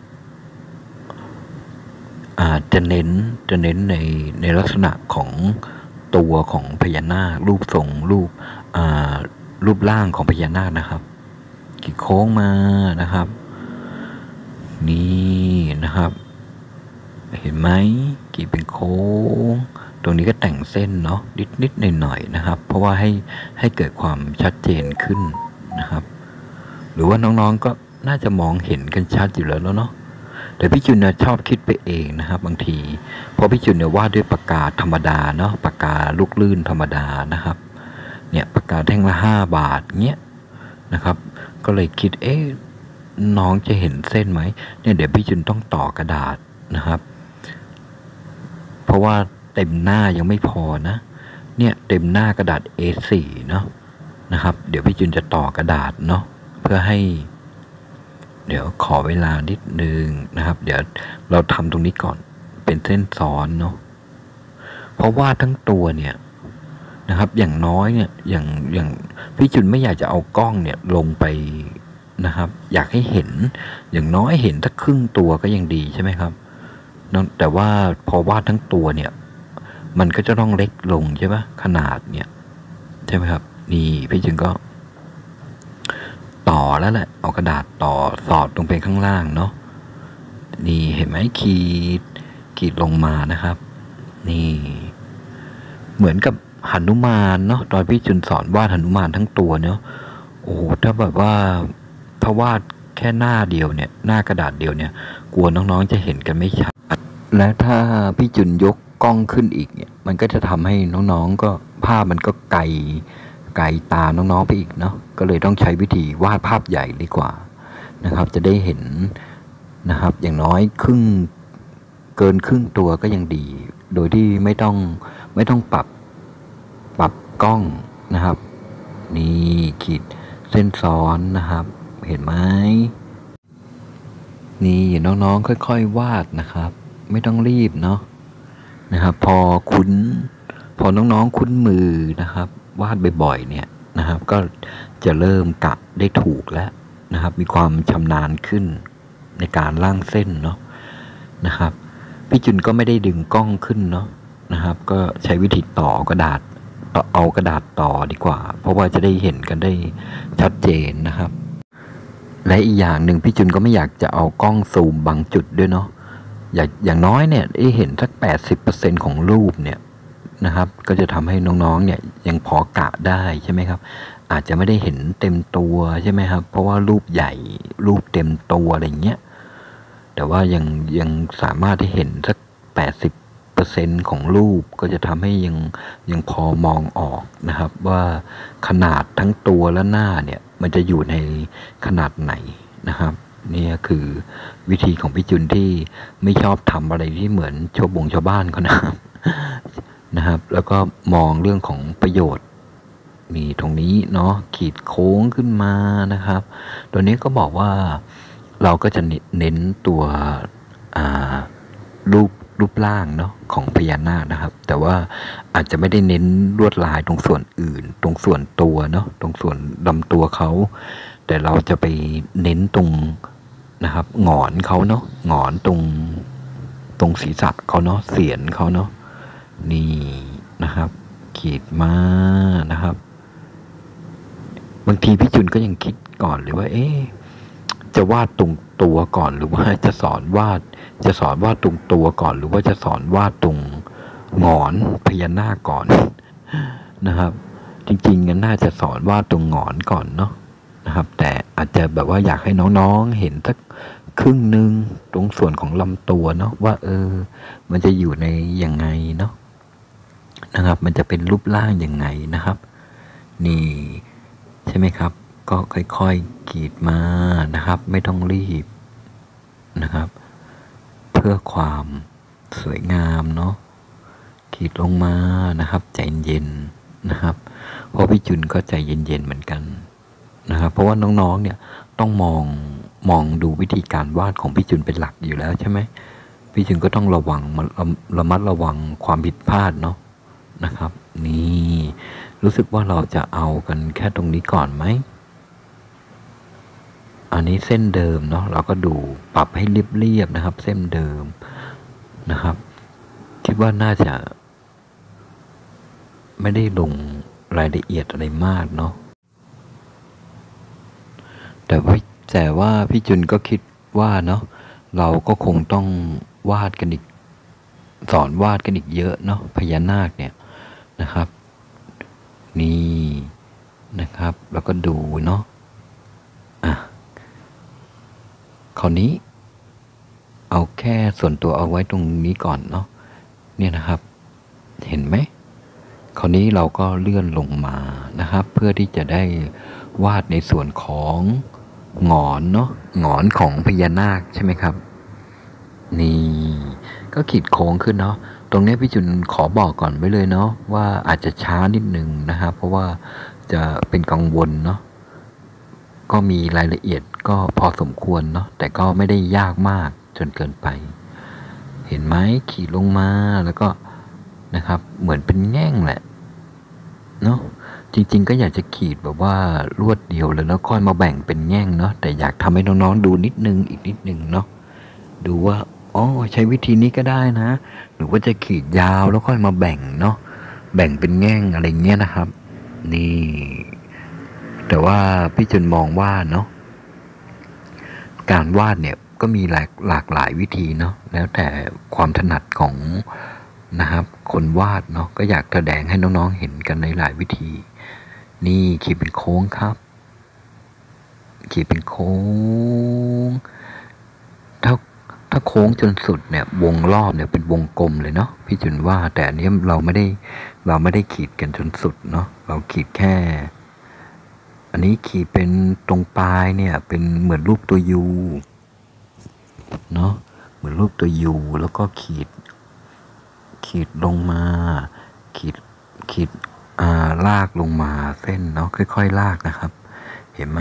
จะเน้นในลักษณะของตัวของพญานาครูปทรงรูปร่างของพญานาคนะครับขีดโค้งมานะครับนี่นะครับเห็นไหมขีดเป็นโค้งตรงนี้ก็แต่งเส้นเนาะนิดหน่อยนะครับเพราะว่าให้เกิดความชัดเจนขึ้นนะครับหรือว่าน้องๆก็น่าจะมองเห็นกันชัดอยู่แล้วเนาะแต่พี่จุนชอบคิดไปเองนะครับบางทีเพราะพี่จุนวาดด้วยปากกาธรรมดาเนาะปากกาลูกลื่นธรรมดานะครับเนี่ยปากกาแท่งละ5 บาทเงี้ยนะครับก็เลยคิดน้องจะเห็นเส้นไหมเนี่ยเดี๋ยวพี่จุนต้องต่อกระดาษนะครับเพราะว่าเต็มหน้ายังไม่พอนะเนี่ยเต็มหน้ากระดาษ A4 เนาะนะครับเดี๋ยวพี่จุนจะต่อกระดาษเนาะเพื่อให้เดี๋ยวขอเวลานิดนึงนะครับเดี๋ยวเราทำตรงนี้ก่อนเป็นเส้นซ้อนเนาะเพราะว่าทั้งตัวเนี่ยนะครับอย่างน้อยเนี่ยอย่างพี่จุนไม่อยากจะเอากล้องเนี่ยลงไปนะครับอยากให้เห็นอย่างน้อยเห็นสักครึ่งตัวก็ยังดีใช่ไหมครับแต่ว่าพอวาดทั้งตัวเนี่ยมันก็จะต้องเล็กลงใช่ไหมขนาดเนี่ยใช่ไหมครับนี่พี่จุนก็ต่อแล้วแหละเอากระดาษต่อสอดลงไปข้างล่างเนาะนี่เห็นไหมขีดลงมานะครับนี่เหมือนกับหนุมานเนาะตอนพี่จุนสอนวาดหนุมานทั้งตัวเนาะโอ้ถ้าแบบว่าถ้าวาดแค่หน้าเดียวเนี่ยหน้ากระดาษเดียวเนี่ยกลัวน้องๆจะเห็นกันไม่ชัดและถ้าพี่จุนยกกล้องขึ้นอีกเนี่ยมันก็จะทำให้น้องๆก็ภาพมันก็ไกลตาน้องๆไปอีกเนาะก็เลยต้องใช้วิธีวาดภาพใหญ่ดีกว่านะครับจะได้เห็นนะครับอย่างน้อยเกินครึ่งตัวก็ยังดีโดยที่ไม่ต้องปรับกล้องนะครับนี่ขีดเส้นซ้อนนะครับเห็นไหมนี่น้องๆค่อยๆวาดนะครับไม่ต้องรีบเนาะนะครับพอน้องๆคุ้นมือนะครับวาดบ่อยๆเนี่ยนะครับก็จะเริ่มกะได้ถูกแล้วนะครับมีความชำนาญขึ้นในการร่างเส้นเนาะนะครับพี่จุนก็ไม่ได้ดึงกล้องขึ้นเนาะนะครับก็ใช้วิธีต่อกระดาษเอากระดาษต่อดีกว่าเพราะว่าจะได้เห็นกันได้ชัดเจนนะครับและอีกอย่างหนึ่งพี่จุนก็ไม่อยากจะเอากล้องซูมบางจุดด้วยเนาะอย่างน้อยเนี่ยได้เห็นสัก 80% ของรูปเนี่ยนะครับก็จะทำให้น้องๆเนี่ยยังพอกะได้ใช่ไหมครับอาจจะไม่ได้เห็นเต็มตัวใช่ไหมครับเพราะว่ารูปใหญ่รูปเต็มตัวอะไรเงี้ยแต่ว่ายังสามารถที่เห็นสัก 80% ของรูปก็จะทำให้ยังพอมองออกนะครับว่าขนาดทั้งตัวและหน้าเนี่ยมันจะอยู่ในขนาดไหนนะครับนี่คือวิธีของพี่จุนที่ไม่ชอบทำอะไรที่เหมือนชาวบ้านเขานะครับแล้วก็มองเรื่องของประโยชน์มีตรงนี้เนาะขีดโค้งขึ้นมานะครับตัวนี้ก็บอกว่าเราก็จะเน้นตัวรูปร่างเนาะของพญานาคนะครับแต่ว่าอาจจะไม่ได้เน้นลวดลายตรงส่วนอื่นตรงส่วนตัวเนาะตรงส่วนลำตัวเขาแต่เราจะไปเน้นตรงนะครับหงอนเขาเนาะหงอนตรงศีรษะเขาเนาะเสียนเขาเนาะนี่นะครับขีดมานะครับบางทีพี่จุนก็ยังคิดก่อนเลยว่าจะวาดตรงตัวก่อนหรือว่าจะสอนวาดตรงตัวก่อนหรือว่าจะสอนวาดตรงหงอนพญานาคก่อนนะครับจริงๆงั้นน่าจะสอนวาดตรงหงอนก่อนเนาะนะครับแต่อาจจะแบบว่าอยากให้น้องๆเห็นสักครึ่งหนึ่งตรงส่วนของลำตัวเนาะว่ามันจะอยู่ในยังไงเนาะนะครับมันจะเป็นรูปร่างยังไงนะครับนี่ใช่ไหมครับก็ค่อยๆขีดมานะครับไม่ต้องรีบนะครับเพื่อความสวยงามเนาะขีดลงมานะครับใจเย็นนะครับเพราะพี่จุนก็ใจเย็นๆเหมือนกันนะครับเพราะว่าน้องๆเนี่ยต้องมองดูวิธีการวาดของพี่จุนเป็นหลักอยู่แล้วใช่ไหมพี่จุนก็ต้องระมัดระวังความผิดพลาดเนาะนะครับนี่รู้สึกว่าเราจะเอากันแค่ตรงนี้ก่อนไหมอันนี้เส้นเดิมเนาะเราก็ดูปรับให้เรียบๆนะครับเส้นเดิมนะครับคิดว่าน่าจะไม่ได้ลงรายละเอียดอะไรมากเนาะแต่ว่าพี่จุนก็คิดว่าเนาะเราก็คงต้องวาดกันอีกสอนวาดกันอีกเยอะเนาะพญานาคเนี่ยนะครับนี่นะครับแล้วก็ดูเนาะคราวนี้เอาแค่ส่วนตัวเอาไว้ตรงนี้ก่อนเนาะเนี่ยนะครับเห็นไหมคราวนี้เราก็เลื่อนลงมานะครับเพื่อที่จะได้วาดในส่วนของหงอนเนาะหงอนของพญานาคใช่ไหมครับนี่ก็ขีดโค้งขึ้นเนาะตรงนี้พี่จุนขอบอกก่อนไว้เลยเนาะว่าอาจจะช้านิดนึงนะครับเพราะว่าจะเป็นกังวลเนาะก็มีรายละเอียดก็พอสมควรเนาะแต่ก็ไม่ได้ยากมากจนเกินไปเห็นไหมขีดลงมาแล้วก็นะครับเหมือนเป็นแง่งแหละเนาะจริงๆก็อยากจะขีดแบบว่ารวดเดียวแล้วค่อยมาแบ่งเป็นแง่งเนาะแต่อยากทำให้น้องๆดูนิดนึงอีกนิดนึงเนาะดูว่าใช้วิธีนี้ก็ได้นะหรือว่าจะขีดยาวแล้วค่อยมาแบ่งเนาะแบ่งเป็นแง่งอะไรเงี้ยนะครับนี่แต่ว่าพี่จุนมองว่าเนาะการวาดเนี่ยก็มีหลากหลายวิธีเนาะแล้วแต่ความถนัดของนะครับคนวาดเนาะก็อยากแสดงให้น้องๆเห็นกันในหลายวิธีนี่ขีดเป็นโค้งครับขีดเป็นโค้งถ้าถ้าโค้งจนสุดเนี่ยวงรอบเนี่ยเป็นวงกลมเลยเนาะพี่จุนว่าแต่อันนี้เราไม่ได้ขีดกันจนสุดเนาะเราขีดแค่อันนี้ขีดเป็นตรงปลายเนี่ยเป็นเหมือนรูปตัวยูเนาะเหมือนรูปตัวยูแล้วก็ขีดลงมาขีดลากลงมาเส้นเนาะค่อยๆลากนะครับเห็นไหม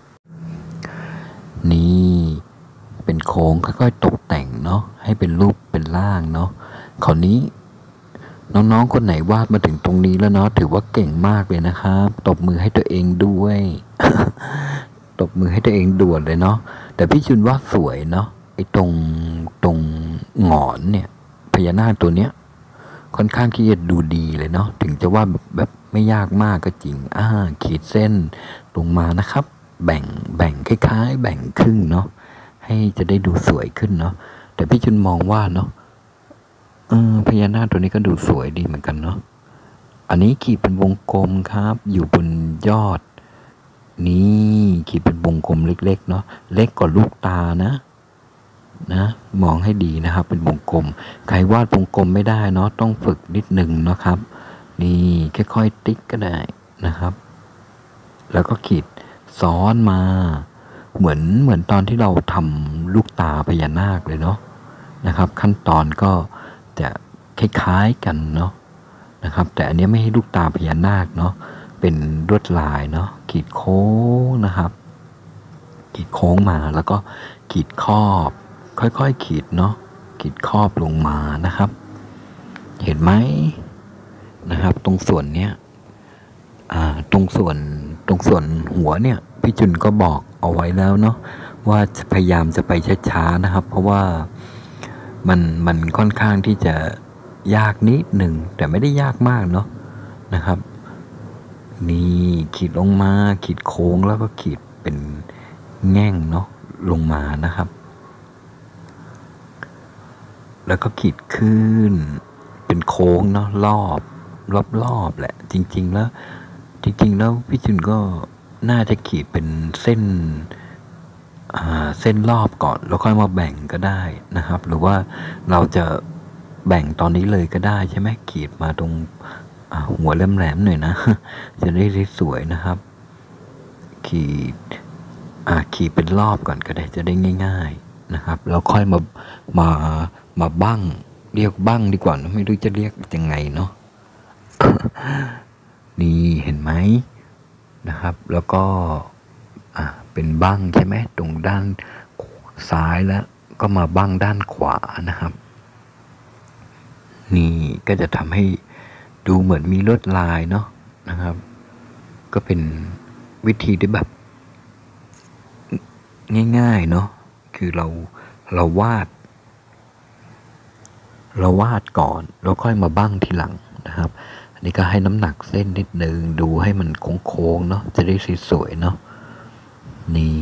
นี่เป็นโค้งค่อยๆตกแต่งเนาะให้เป็นรูปเป็นร่างเนาะคราวนี้น้องๆคนไหนวาดมาถึงตรงนี้แล้วเนาะถือว่าเก่งมากเลยนะครับตบมือให้ตัวเองด้วย ตบมือให้ตัวเองด่วนเลยเนาะแต่พี่ชุนวาดสวยเนาะไอ้ตรงหงอนเนี่ยพญานาคตัวเนี้ยค่อนข้างที่จะดูดีเลยเนาะถึงจะว่าแบบไม่ยากมากก็จริงขีดเส้นลงมานะครับแบ่งคล้ายๆแบ่งครึ่งเนาะให้จะได้ดูสวยขึ้นเนาะแต่พี่จุนมองว่าเนาะพญานาคตัวนี้ก็ดูสวยดีเหมือนกันเนาะอันนี้ขีดเป็นวงกลมครับอยู่บนยอดนี่ขีดเป็นวงกลมเล็กๆเนาะเล็กกว่าลูกตานะมองให้ดีนะครับเป็นวงกลมใครวาดวงกลมไม่ได้เนาะต้องฝึกนิดนึงนะครับนี่ค่อยๆติ๊กก็ได้นะครับแล้วก็ขีดซ้อนมาเหมือนตอนที่เราทำลูกตาพญานาคเลยเนาะนะครับขั้นตอนก็จะคล้ายๆกันเนาะนะครับแต่อันนี้ไม่ให้ลูกตาพญานาคเนาะเป็นลวดลายเนาะขีดโค้งนะครับขีดโค้งมาแล้วก็ขีดครอบค่อยๆขีดเนาะขีดครอบลงมานะครับเห็นไหมนะครับตรงส่วนเนี้ยตรงส่วนหัวเนี่ยพี่จุนก็บอกเอาไว้แล้วเนาะว่าพยายามจะไปช้าๆนะครับเพราะว่ามันค่อนข้างที่จะยากนิดหนึ่งแต่ไม่ได้ยากมากเนาะนะครับนี่ขีดลงมาขีดโค้งแล้วก็ขีดเป็นแง่งเนาะลงมานะครับแล้วก็ขีดขึ้นเป็นโค้งเนาะรอบแหละจริงๆแล้วพี่จุนก็น่าจะขีดเป็นเส้นรอบก่อนแล้วค่อยมาแบ่งก็ได้นะครับหรือว่าเราจะแบ่งตอนนี้เลยก็ได้ใช่ไหมขีดมาตรงหัวแหลมๆหน่อยนะ จะได้สวยนะครับขีดเป็นรอบก่อนก็ได้จะได้ง่ายๆนะครับแล้วค่อยมาบั้งเรียกบั้งดีกว่านะไม่รู้จะเรียกยังไงเนาะ นี่เห็นไหมนะครับแล้วก็เป็นบั้งใช่ไหมตรงด้านซ้ายแล้วก็มาบั้งด้านขวานะครับนี่ก็จะทำให้ดูเหมือนมีลวดลายเนาะนะครับก็เป็นวิธีที่แบบง่ายๆเนาะคือเราวาดก่อนแล้วค่อยมาบั้งทีหลังนะครับอันนี้ก็ให้น้ำหนักเส้นนิดนึงดูให้มันโค้งๆเนาะจะได้สวยๆเนาะนี่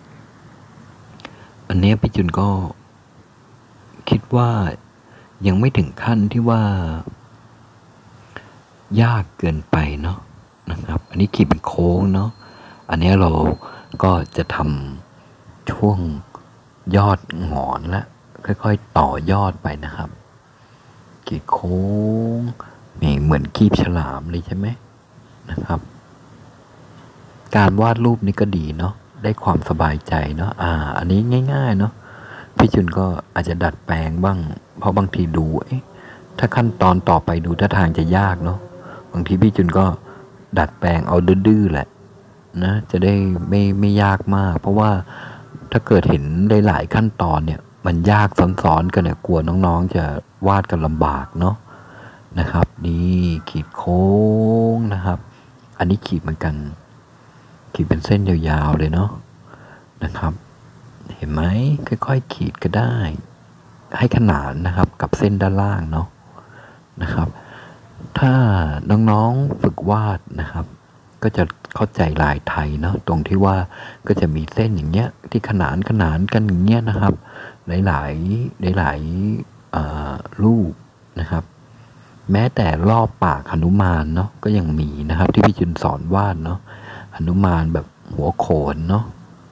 อันนี้พี่จุนก็คิดว่ายังไม่ถึงขั้นที่ว่ายากเกินไปเนาะนะครับอันนี้ขีดเป็นโค้งเนาะอันนี้เราก็จะทำช่วงยอดหงอนแล้วค่อยๆต่อยอดไปนะครับขีดโค้งนี่เหมือนคีบฉลามเลยใช่ไหมนะครับการวาดรูปนี้ก็ดีเนาะได้ความสบายใจเนาะอันนี้ง่ายๆเนาะพี่จุนก็อาจจะดัดแปลงบ้างเพราะบางทีดูถ้าขั้นตอนต่อไปดูท่าทางจะยากเนาะบางทีพี่จุนก็ดัดแปลงเอาดื้อๆแหละนะจะได้ไม่ยากมากเพราะว่าถ้าเกิดเห็นหลายๆขั้นตอนเนี่ยมันยากซ้อนๆกันเนี่ยกลัวน้องๆจะวาดกันลำบากเนาะนะครับนี่ขีดโค้งนะครับอันนี้ขีดเหมือนกันขีดเป็นเส้นยาวๆเลยเนาะนะครับเห็นไหมค่อยๆขีดก็ได้ให้ขนานนะครับกับเส้นด้านล่างเนาะนะครับถ้าน้องๆฝึกวาดนะครับก็จะเข้าใจลายไทยเนาะตรงที่ว่าก็จะมีเส้นอย่างเงี้ยที่ขนานกันอย่างเงี้ยนะครับหลายรูปนะครับแม้แต่รอบปากหนุมานเนาะก็ยังมีนะครับที่พี่จุนสอนวาดเนาะหนุมานแบบหัวโขนเนาะ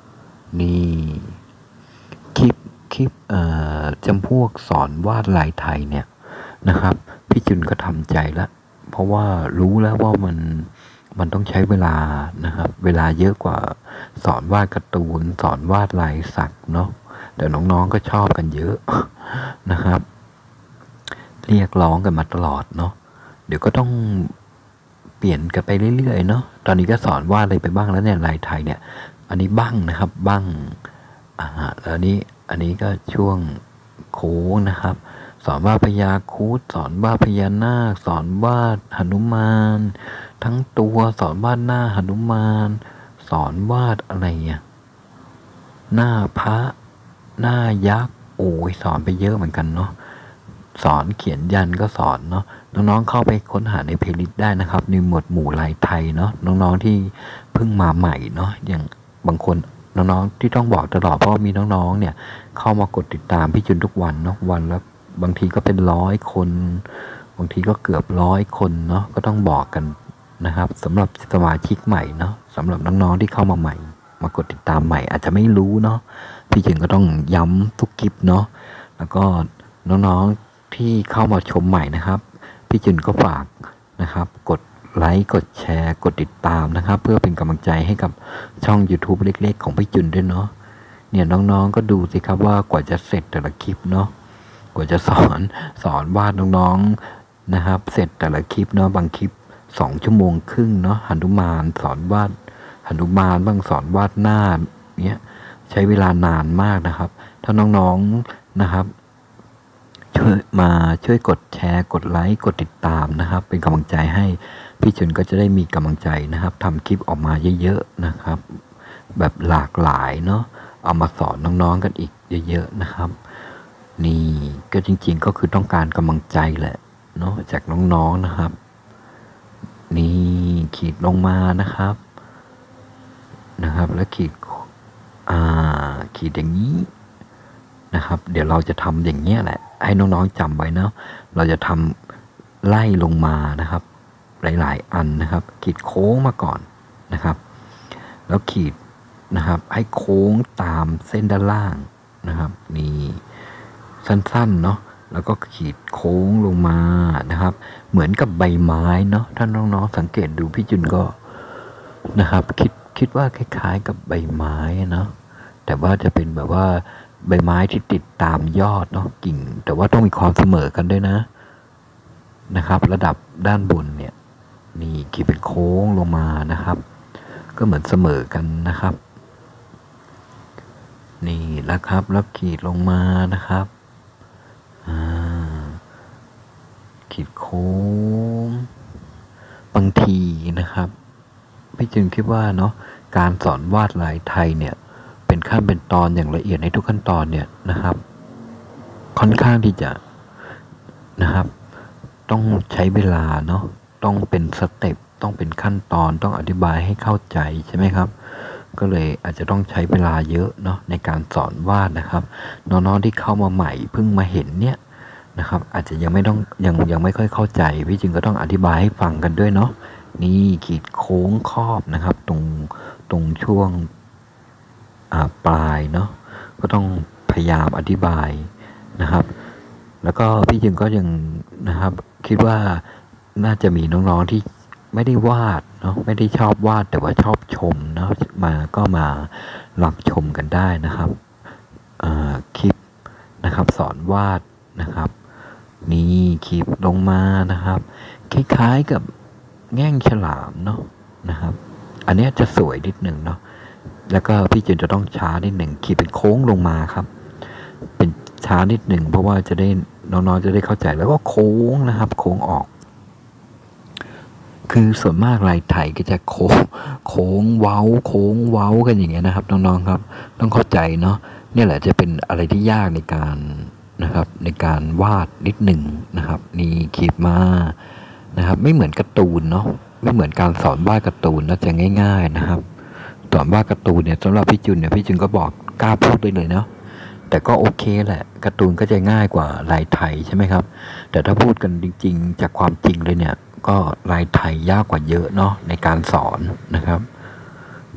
นี่คลิปจำพวกสอนวาดลายไทยเนี่ยนะครับพี่จุนก็ทำใจแล้วเพราะว่ารู้แล้วว่ามันต้องใช้เวลานะครับเวลาเยอะกว่าสอนวาดการ์ตูนสอนวาดลายสักเนาะแต่น้องๆก็ชอบกันเยอะนะครับเรียกร้องกันมาตลอดเนาะเดี๋ยวก็ต้องเปลี่ยนกันไปเรื่อยๆเนาะตอนนี้ก็สอนวาดอะไรไปบ้างแล้วเนี่ยลายไทยเนี่ยอันนี้บั้งนะครับบั้งแล้วอันนี้ก็ช่วงโค้งนะครับสอนวาดพญาครุฑสอนวาดพญานาคสอนวาดหนุมานทั้งตัวสอนวาดหน้าหนุมานสอนวาดอะไรเนี่ยหน้าพระหน้ายักษ์โอ้ยสอนไปเยอะเหมือนกันเนาะสอนเขียนยันก็สอนเนาะน้องๆเข้าไปค้นหาในเพลย์ลิสต์ได้นะครับในหมวดหมู่ลายไทยเนาะน้องๆที่เพิ่งมาใหม่เนาะอย่างบางคนน้องๆที่ต้องบอกตลอดเพราะมีน้องๆเนี่ยเข้ามากดติดตามพี่จุนทุกวันเนาะวันละบางทีก็เป็น100 คนบางทีก็เกือบ100 คนเนาะก็ต้องบอกกันนะครับสำหรับสมาชิกใหม่เนาะสำหรับน้องๆที่เข้ามาใหม่มากดติดตามใหม่อาจจะไม่รู้เนาะพี่จุนก็ต้องย้ำทุกคลิปเนาะแล้วก็น้องๆที่เข้ามาชมใหม่นะครับพี่จุนก็ฝากนะครับกดไลค์กดแชร์กดติดตามนะครับเพื่อเป็นกำลังใจให้กับช่อง YouTube เล็กๆของพี่จุนด้วยเนาะเนี่ยน้องๆก็ดูสิครับว่ากว่าจะเสร็จแต่ละคลิปเนาะกว่าจะสอนวาดน้องๆนะครับเสร็จแต่ละคลิปเนาะบางคลิป2 ชั่วโมงครึ่งเนาะหนุมานสอนวาดหนุมานบ้างสอนวาดหน้าเนี่ยใช้เวลานานมากนะครับถ้าน้องๆนะครับช่วยกดแชร์กดไลค์กดติดตามนะครับเป็นกำลังใจให้พี่จุนก็จะได้มีกำลังใจนะครับทำคลิปออกมาเยอะๆนะครับแบบหลากหลายเนาะเอามาสอนน้องๆกันอีกเยอะๆนะครับนี่ก็จริงๆก็คือต้องการกำลังใจแหละเนาะจากน้องๆนะครับนี่ขีดลงมานะครับแล้วขีดอย่างนี้นะครับเดี๋ยวเราจะทำอย่างนี้แหละให้น้องๆจำไว้นะเราจะทำไล่ลงมานะครับหลายๆอันนะครับขีดโค้งมาก่อนนะครับแล้วขีดนะครับให้โค้งตามเส้นด้านล่างนะครับนี่สั้นๆเนาะแล้วก็ขีดโค้งลงมานะครับเหมือนกับใบไม้เนาะถ้าน้องๆสังเกตดูพี่จุนก็นะครับคิดว่าคล้ายๆกับใบไม้เนาะแต่ว่าจะเป็นแบบว่าใบไม้ที่ติดตามยอดเนาะกิ่งแต่ว่าต้องมีความเสมอกันด้วยนะครับระดับด้านบนเนี่ยนี่ขีดเป็นโค้งลงมานะครับก็เหมือนเสมอกันนะครับนี่แล้วครับแล้วขีดลงมานะครับขีดโค้งบางทีนะครับพี่จึงคิดว่าเนาะการสอนวาดลายไทยเนี่ยเป็นขั้นเป็นตอนอย่างละเอียดในทุกขั้นตอนเนี่ยนะครับค่อนข้างที่จะนะครับต้องใช้เวลาเนาะต้องเป็นสเต็ปต้องเป็นขั้นตอนต้องอธิบายให้เข้าใจใช่ไหมครับก็เลยอาจจะต้องใช้เวลาเยอะเนาะในการสอนวาดนะครับน้องๆที่เข้ามาใหม่เพิ่งมาเห็นเนี่ยนะครับอาจจะยังไม่ค่อยเข้าใจพี่จึงก็ต้องอธิบายให้ฟังกันด้วยเนาะนี่ขีดโค้งครอบนะครับตรงช่วงปลายเนาะก็ต้องพยายามอธิบายนะครับแล้วก็พี่จึงก็ยังนะครับคิดว่าน่าจะมีน้องๆที่ไม่ได้วาดเนาะไม่ได้ชอบวาดแต่ว่าชอบชมเนาะมารับชมกันได้นะครับคลิปนะครับสอนวาดนะครับนี่คลิปลงมานะครับคล้ายๆกับแง่งฉลามเนาะนะครับอันนี้จะสวยนิดหนึ่งเนาะแล้วก็พี่จึงจะต้องช้านิดหนึ่งขีดเป็นโค้งลงมาครับเป็นช้านิดหนึ่งเพราะว่าจะได้น้องๆจะได้เข้าใจแล้วก็โค้งนะครับโค้งออกคือส่วนมากลายไทยก็จะโค้งเว้ากันอย่างเงี้ยนะครับน้องๆครับต้องเข้าใจเนาะเนี่ยแหละจะเป็นอะไรที่ยากในการนะครับในการวาดนิดหนึ่งนะครับนี่ขีดมานะครับไม่เหมือนการ์ตูนเนาะไม่เหมือนการสอนวาดการ์ตูนนะจะง่ายๆนะครับสอนวาดการ์ตูนเนี่ยสำหรับพี่จุนเนี่ยพี่จุนก็บอกกล้าพูดเลยเนาะแต่ก็โอเคแหละการ์ตูนก็จะง่ายกว่าลายไทยใช่ไหมครับแต่ถ้าพูดกันจริงๆจากความจริงเลยเนี่ยก็ลายไทยยากกว่าเยอะเนาะในการสอนนะครับ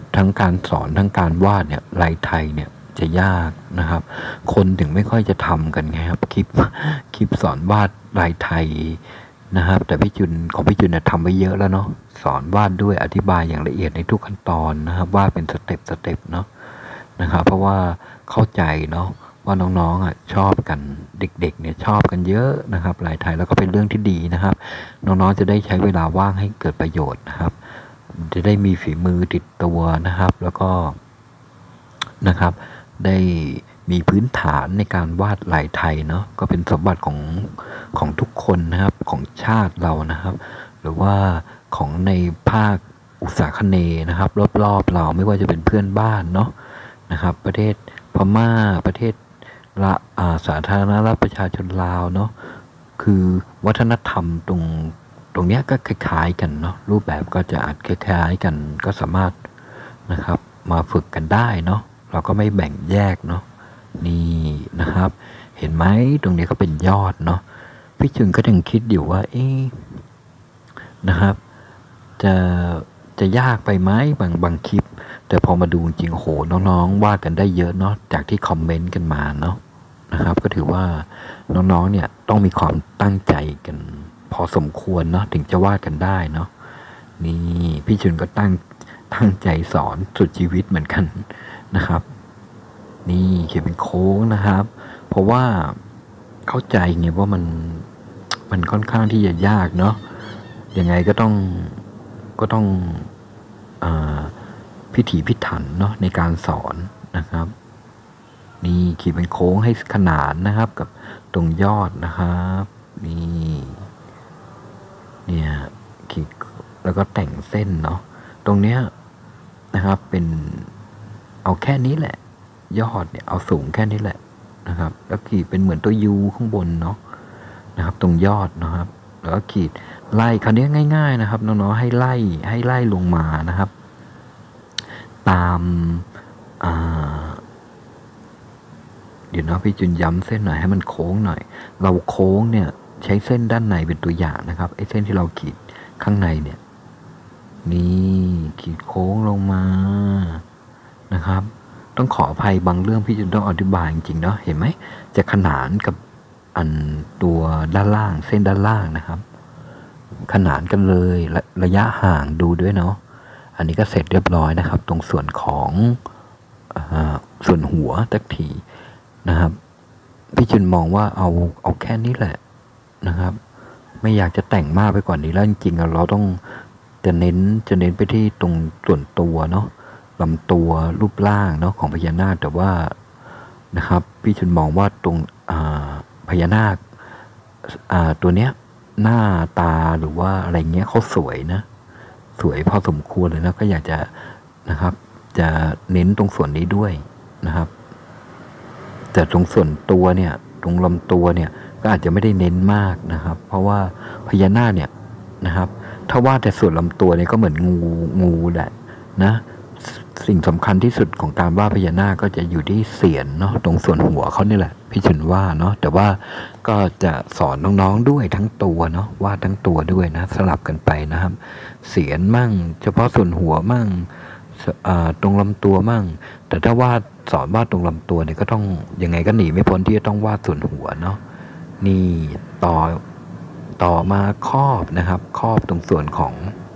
ทั้งการสอนทั้งการวาดเนี่ยลายไทยเนี่ยจะยากนะครับคนถึงไม่ค่อยจะทำกันไงครับคลิปสอนวาดลายไทยนะครับแต่พี่จุนของพี่จุนเนี่ยทำไว้เยอะแล้วเนาะสอนวาดด้วยอธิบายอย่างละเอียดในทุกขั้นตอนนะครับวาดเป็นสเต็ปเนาะนะครับเพราะว่าเข้าใจเนาะว่าน้องๆอ่ะชอบกันเด็กๆเนี่ยชอบกันเยอะนะครับลายไทยแล้วก็เป็นเรื่องที่ดีนะครับน้องๆจะได้ใช้เวลาว่างให้เกิดประโยชน์นะครับจะได้มีฝีมือติดตัวนะครับแล้วก็นะครับได้มีพื้นฐานในการวาดลายไทยเนาะก็เป็นสมบัติของทุกคนนะครับของชาติเรานะครับหรือว่าของในภาคอุตสาคเนย์นะครับรอบๆเราไม่ว่าจะเป็นเพื่อนบ้านเนาะนะครับประเทศพม่าประเทศสาธารณรัฐประชาชนลาวเนาะคือวัฒนธรรมตรงเนี้ยก็คล้ายๆกันเนาะรูปแบบก็จะอาจคล้ายๆกันก็สามารถนะครับมาฝึกกันได้เนาะเราก็ไม่แบ่งแยกเนาะนี่นะครับเห็นไหมตรงนี้ก็เป็นยอดเนาะพี่จึงก็ยังคิดอยู่ว่านะครับจะยากไปไหมบางคลิปแต่พอมาดูจริงโหน้องๆวาดกันได้เยอะเนาะจากที่คอมเมนต์กันมาเนาะนะครับก็ถือว่าน้องๆเนี่ยต้องมีความตั้งใจกันพอสมควรเนาะถึงจะวาดกันได้เนาะนี่พี่ชุนก็ตั้งใจสอนสุดชีวิตเหมือนกันนะครับนี่เขียนเป็นโค้งนะครับเพราะว่าเข้าใจไงว่ามันค่อนข้างที่จะยากเนาะยังไงก็ต้องพิถีพิถันเนาะในการสอนนะครับนี่ขีดเป็นโค้งให้ขนานนะครับกับตรงยอดนะครับนี่เนี่ยขีดแล้วก็แต่งเส้นเนาะตรงเนี้ยนะครับเป็นเอาแค่นี้แหละยอดเนี่ยเอาสูงแค่นี้แหละนะครับแล้วขีดเป็นเหมือนตัวยูข้างบนเนาะนะครับตรงยอดนะครับแล้วก็ขีดไล่คราวนี้ง่ายๆนะครับน้องๆให้ไล่ลงมานะครับตามเดี๋ยวนะพี่จุนย้ำเส้นหน่อยให้มันโค้งหน่อยเราโค้งเนี่ยใช้เส้นด้านในเป็นตัวอย่างนะครับไอ้เส้นที่เราขีดข้างในเนี่ยนี่ขีดโค้งลงมานะครับต้องขออภัยบางเรื่องพี่จุนต้องอธิบายจริงๆเนาะเห็นไหมจะขนานกับอันตัวด้านล่างเส้นด้านล่างนะครับขนานกันเลยระยะห่างดูด้วยเนาะอันนี้ก็เสร็จเรียบร้อยนะครับตรงส่วนของส่วนหัวตะทีนะครับพี่จุนมองว่าเอาแค่นี้แหละนะครับไม่อยากจะแต่งมากไปกว่านี้แล้วจริงๆเราต้องจะเน้นไปที่ตรงส่วนตัวเนาะลำตัวรูปร่างเนาะของพญานาคแต่ว่านะครับพี่จุนมองว่าตรงพญานาคตัวเนี้ยหน้าตาหรือว่าอะไรเงี้ยเขาสวยนะสวยพอสมควรเลยนะก็อยากจะนะครับจะเน้นตรงส่วนนี้ด้วยนะครับแต่ตรงส่วนตัวเนี่ยตรงลำตัวเนี่ยก็อาจจะไม่ได้เน้นมากนะครับเพราะว่าพญานาคเนี่ยนะครับถ้าว่าแต่ส่วนลำตัวเนี่ยก็เหมือนงูแหละนะสิ่งสำคัญที่สุดของการวาดพญานาคก็จะอยู่ที่เสียนเนาะตรงส่วนหัวเขานี่แหละพี่ชุนว่าเนาะแต่ว่าก็จะสอนน้องๆด้วยทั้งตัวเนาะวาดทั้งตัวด้วยนะสลับกันไปนะครับเสียนมั่งเฉพาะส่วนหัวมั่งตรงลำตัวมั่งแต่ถ้าวาดสอนวาดตรงลำตัวเนี่ยก็ต้องยังไงก็หนีไม่พ้นที่จะต้องวาดส่วนหัวเนาะนี่ต่อมาครอบนะครับครอบตรงส่วนของ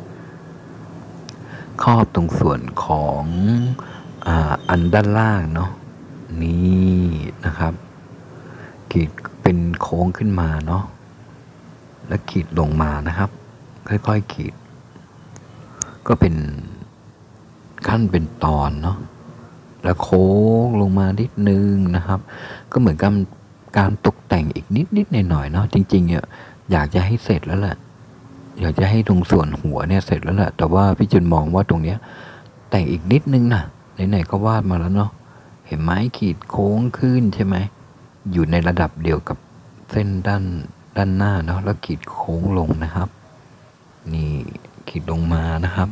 อันด้านล่างเนาะนี่นะครับขีดเป็นโค้งขึ้นมาเนาะแล้วขีดลงมานะครับค่อยๆขีดก็เป็นขั้นเป็นตอนเนาะแล้วโค้งลงมานิดนึงนะครับก็เหมือนกับการตกแต่งอีกนิดหน่อยๆเนาะจริงๆเนี่ยอยากจะให้เสร็จแล้วแหละอยากจะให้ตรงส่วนหัวเนี่ยเสร็จแล้วแหละแต่ว่าพี่จุนมองว่าตรงเนี้ยแต่งอีกนิดนึงนะไหนๆก็วาดมาแล้วเนาะเห็นไหมขีดโค้งขึ้นใช่ไหมอยู่ในระดับเดียวกับเส้นด้านหน้าเนาะแล้วขีดโค้งลงนะครับนี่ขีดลงมานะครับ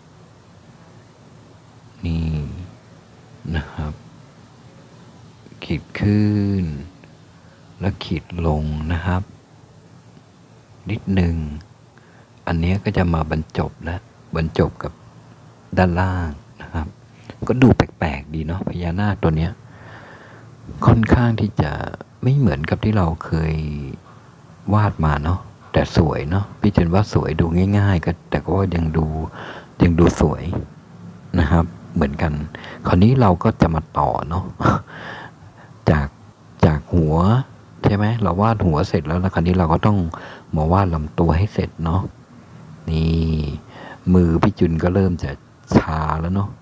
นี่นะครับขีดขึ้นแล้วขีดลงนะครับนิดหนึ่งอันนี้ก็จะมาบรรจบกับด้านล่างนะนะครับก็ดูแปลกๆดีเนาะพญานาคตัวเนี้ยค่อนข้างที่จะไม่เหมือนกับที่เราเคยวาดมาเนาะแต่สวยเนาะพี่เจนว่าสวยดูง่ายๆก็แต่ก็ยังดูสวยนะครับเหมือนกันคราวนี้เราก็จะมาต่อเนาะจากหัวใช่ไหมเราวาดหัวเสร็จแล้วนะคราวนี้เราก็ต้องมาวาดลำตัวให้เสร็จเนาะนี่มือพี่จุนก็เริ่มจะชาแล้วเนาะ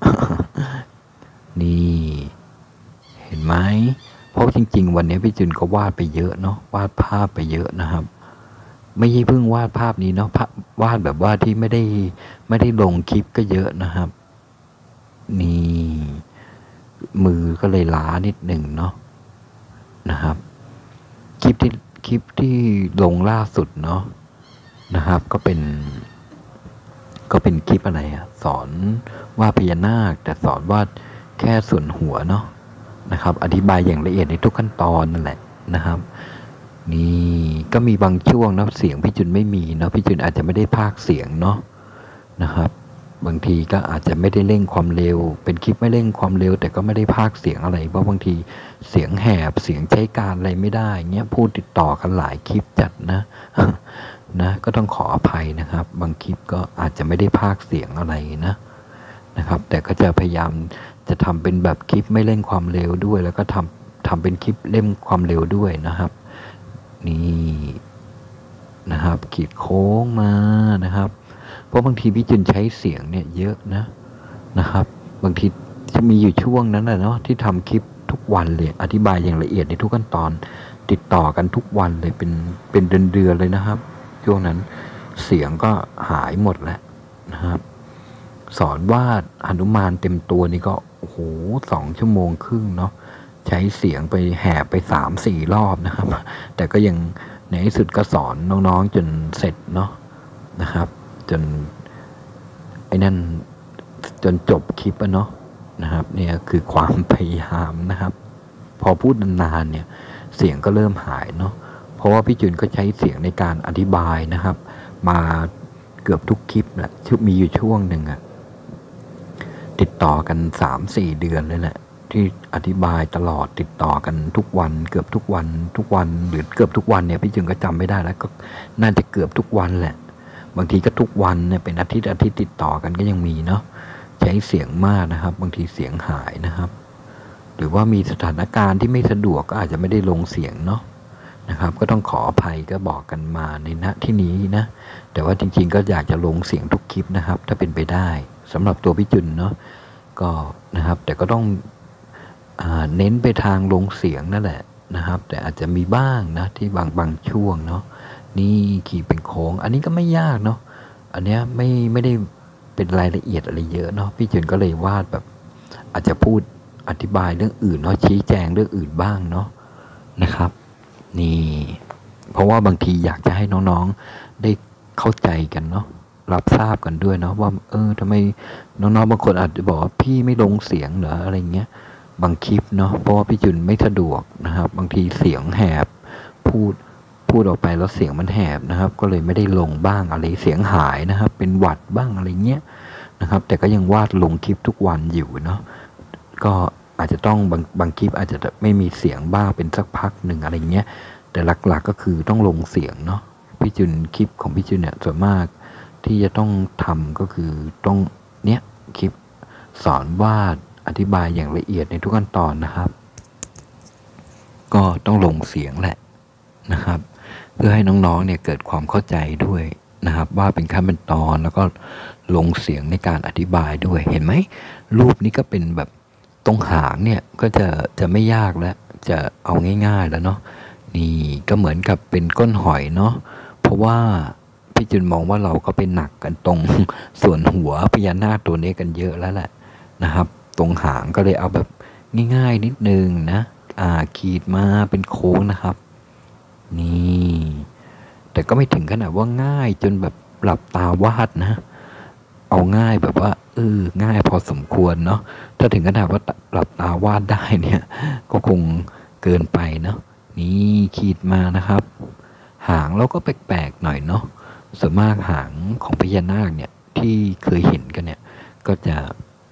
นี่เห็นไหมเพราะจริงๆวันนี้พี่จุนก็วาดไปเยอะเนาะวาดภาพไปเยอะนะครับไม่ใช่เพิ่งวาดภาพนี้เนาะวาดแบบว่าที่ไม่ได้ลงคลิปก็เยอะนะครับนี่มือก็เลยล้านิดหนึ่งเนาะนะครับคลิปที่ลงล่าสุดเนาะนะครับก็เป็นคลิปอะไรอะสอนวาดพญานาคแต่สอนวาดแค่ส่วนหัวเนาะนะครับอธิบายอย่างละเอียดในทุกขั้นตอนนั่นแหละนะครับนี่ก็มีบางช่วงนะเสียงพี่จุนไม่มีเนาะพี่จุนอาจจะไม่ได้พากย์เสียงเนาะนะครับบางทีก็อาจจะไม่ได้เร่งความเร็วเป็นคลิปไม่เร่งความเร็วแต่ก็ไม่ได้พากย์เสียงอะไรเพราะบางทีเสียงแหบเสียงใช้การอะไรไม่ได้เงี้ยพูดติดต่อกันหลายคลิปจัดนะ นะก็ต้องขออภัยนะครับบางคลิปก็อาจจะไม่ได้พากย์เสียงอะไรนะครับแต่ก็จะพยายามจะทำเป็นแบบคลิปไม่เร่งความเร็วด้วยแล้วก็ทำเป็นคลิปเร่งความเร็วด้วยนะครับนี่นะครับขีดโค้งมานะครับเพราะบางทีพี่จุนใช้เสียงเนี่ยเยอะนะครับบางทีจะมีอยู่ช่วงนั้นแหละเนาะที่ทำคลิปทุกวันเลยอธิบายอย่างละเอียดในทุกขั้นตอนติดต่อกันทุกวันเลยเป็นเดือนเลยนะครับช่วงนั้นเสียงก็หายหมดแล้วนะครับสอนวาดหนุมานเต็มตัวนี่ก็โอ้โห2 ชั่วโมงครึ่งเนาะใช้เสียงไปแห่ไป3-4 รอบนะครับแต่ก็ยังในที่สุดก็สอนน้องๆจนเสร็จเนาะนะครับจนไอ้นั่นจนจบคลิปเนาะนะครับเนี่ยคือความพยายามนะครับพอพูดนานๆเนี่ยเสียงก็เริ่มหายเนาะเพราะว่าพี่จุนก็ใช้เสียงในการอธิบายนะครับมาเกือบทุกคลิปแหละมีอยู่ช่วงหนึ่งอะติดต่อกัน3-4 เดือนเลยแหละที่อธิบายตลอดติดต่อกันทุกวันเกือบทุกวันหรือเกือบทุกวันเนี่ยพี่จุนก็จำไม่ได้แล้วก็น่าจะเกือบทุกวันแหละบางทีก็ทุกวันเนี่ยเป็นอาทิตย์ติดต่อกันก็ยังมีเนาะใช้เสียงมากนะครับบางทีเสียงหายนะครับหรือว่ามีสถานการณ์ที่ไม่สะดวกก็อาจจะไม่ได้ลงเสียงเนาะนะครับก็ต้องขออภัยก็บอกกันมาในณที่นี้นะแต่ว่าจริงๆก็อยากจะลงเสียงทุกคลิปนะครับถ้าเป็นไปได้สำหรับตัวพี่จุนเนาะก็นะครับแต่ก็ต้องเน้นไปทางลงเสียงนั่นแหละนะครับแต่อาจจะมีบ้างนะที่บางช่วงเนาะนี่ขีดเป็นโค้งอันนี้ก็ไม่ยากเนาะอันเนี้ยไม่ได้เป็นรายละเอียดอะไรเยอะเนาะพี่จุนก็เลยวาดแบบอาจจะพูดอธิบายเรื่องอื่นเนาะชี้แจงเรื่องอื่นบ้างเนาะนะครับนี่เพราะว่าบางทีอยากจะให้น้องๆได้เข้าใจกันเนาะรับทราบกันด้วยเนาะว่าทำไมน้องๆบางคนอาจจะบอกว่าพี่ไม่ลงเสียงเหรออะไรเงี้ยบางคลิปเนาะเพราะว่าพี่จุนไม่สะดวกนะครับบางทีเสียงแหบพูดออกไปแล้วเสียงมันแหบนะครับก็เลยไม่ได้ลงบ้างอะไรเสียงหายนะครับเป็นหวัดบ้างอะไรเงี้ยนะครับแต่ก็ยังวาดลงคลิปทุกวันอยู่เนาะก็อาจจะต้องบางคลิปอาจจะไม่มีเสียงบ้างเป็นสักพักหนึ่งอะไรเงี้ยแต่หลักๆก็คือต้องลงเสียงเนาะพี่จุนคลิปของพี่จุนเนี่ยส่วนมากที่จะต้องทำก็คือต้องเนี้ยคลิปสอนวาดอธิบายอย่างละเอียดในทุกขั้นตอนนะครับก็ต้องลงเสียงแหละนะครับเพื่อให้น้องๆเนี่ยเกิดความเข้าใจด้วยนะครับว่าเป็นขั้นเป็นตอนแล้วก็ลงเสียงในการอธิบายด้วยเห็นไหมรูปนี้ก็เป็นแบบตรงหางเนี่ยก็จะไม่ยากแล้วจะเอาง่ายๆแล้วเนาะนี่ก็เหมือนกับเป็นก้นหอยเนาะเพราะว่าพี่จุนมองว่าเราก็เป็นหนักกันตรง ส่วนหัวพญานาคตัวนี้กันเยอะแล้วแหละนะครับตรงหางก็เลยเอาแบบง่ายๆนิดนึงนะขีดมาเป็นโค้งนะครับนี่แต่ก็ไม่ถึงขนาดว่าง่ายจนแบบหลับตาวาดนะเอาง่ายแบบว่าง่ายพอสมควรเนาะถ้าถึงขนาดว่าหลับตาวาดได้เนี่ยก็คงเกินไปเนาะนี่ขีดมานะครับหางเราก็แปลกๆหน่อยเนาะส่วนมากหางของพญานาคเนี่ยที่เคยเห็นกันเนี่ยก็จะ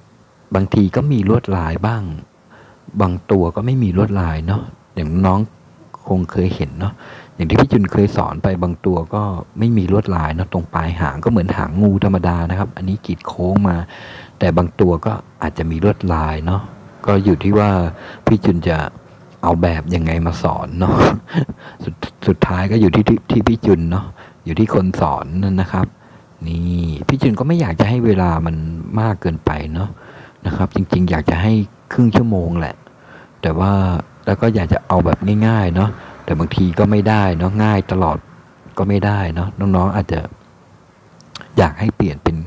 บางทีก็มีลวดลายบ้างบางตัวก็ไม่มีลวดลายเนาะอย่างน้องคงเคยเห็นเนาะอย่างที่พี่จุนเคยสอนไปบางตัวก็ไม่มีลวดลายเนาะตรงปลายหางก็เหมือนหางงูธรรมดานะครับ อันนี้กรีดโค้งมาแต่บางตัวก็อาจจะมีลวดลายเนาะก็อยู่ที่ว่าพี่จุนจะเอาแบบยังไงมาสอนเนาะ สุดท้ายก็อยู่ที่พี่จุนเนาะอยู่ที่คนสอนนั่นนะครับนี่พี่จุนก็ไม่อยากจะให้เวลามันมากเกินไปเนาะนะครับจริงๆอยากจะให้ครึ่งชั่วโมงแหละแต่ว่าแล้วก็อยากจะเอาแบบง่ายๆเนาะแต่บางทีก็ไม่ได้เนาะง่ายตลอดก็ไม่ได้เนาะน้องๆอาจจะอยากให้เปลี่ยนเป็น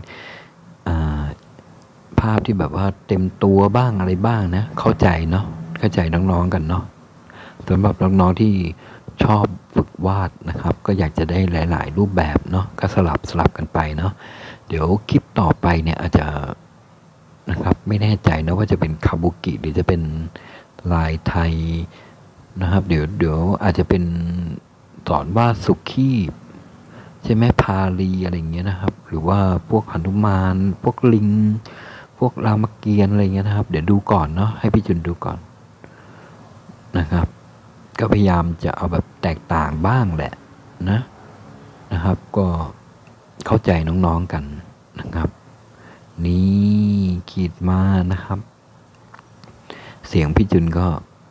ภาพที่แบบว่าเต็มตัวบ้างอะไรบ้างนะเข้าใจเนาะเข้าใจน้องๆกันเนาะสำหรับน้องๆที่ชอบฝึกวาดนะครับก็อยากจะได้หลายๆรูปแบบเนาะก็สลับกันไปเนาะเดี๋ยวคลิปต่อไปเนี่ยอาจจะนะครับไม่แน่ใจนะว่าจะเป็นคาบุกิหรือจะเป็นลายไทยนะครับเดี๋ยวอาจจะเป็นสอนวาดสุขีใช่ไหมพาลีอะไรอย่างเงี้ยนะครับหรือว่าพวกหนุมานพวกลิงพวกรามเกียรติ์อะไรเงี้ยนะครับเดี๋ยวดูก่อนเนาะให้พี่จุนดูก่อนนะครับก็พยายามจะเอาแบบแตกต่างบ้างแหละนะครับก็เข้าใจน้องๆกันนะครับนี่ขีดมานะครับเสียงพี่จุนก็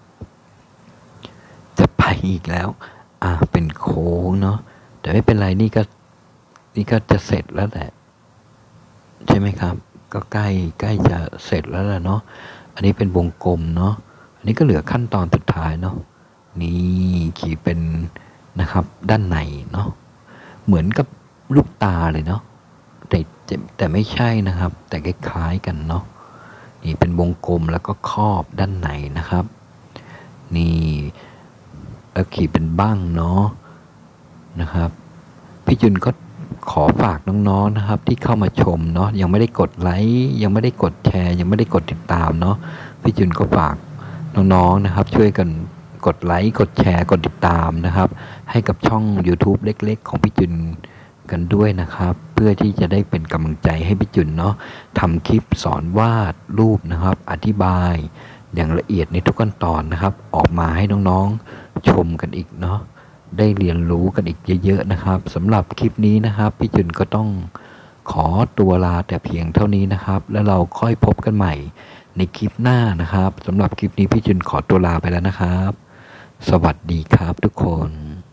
จะไปอีกแล้วเป็นโค้งเนาะแต่ไม่เป็นไรนี่ก็จะเสร็จแล้วแหละใช่ไหมครับก็ใกล้จะเสร็จแล้วแหละเนาะอันนี้เป็นวงกลมเนาะอันนี้ก็เหลือขั้นตอนสุดท้ายเนาะนี่ขีดเป็นนะครับด้านในเนาะเหมือนกับลูกตาเลยเนาะแต่ไม่ใช่นะครับแต่คล้ายๆกันเนาะนี่เป็นวงกลมแล้วก็ครอบด้านในนะครับนี่แล้วขีดเป็นบั้งเนาะนะครับพี่จุนก็ขอฝากน้องๆนะครับที่เข้ามาชมเนาะยังไม่ได้กดไลค์ยังไม่ได้กดแชร์ยังไม่ได้กดติดตามเนาะพี่จุนก็ฝากน้องๆนะครับช่วยกันกดไลค์กดแชร์กดติดตามนะครับให้กับช่อง YouTube เล็กๆของพี่จุนกันด้วยนะครับเพื่อที่จะได้เป็นกำลังใจให้พี่จุนเนาะทำคลิปสอนวาดรูปนะครับอธิบายอย่างละเอียดในทุกขั้นตอนนะครับออกมาให้น้องๆชมกันอีกเนาะได้เรียนรู้กันอีกเยอะๆนะครับสำหรับคลิปนี้นะครับพี่จุนก็ต้องขอตัวลาแต่เพียงเท่านี้นะครับแล้วเราค่อยพบกันใหม่ในคลิปหน้านะครับสำหรับคลิปนี้พี่จุนขอตัวลาไปแล้วนะครับสวัสดีครับทุกคน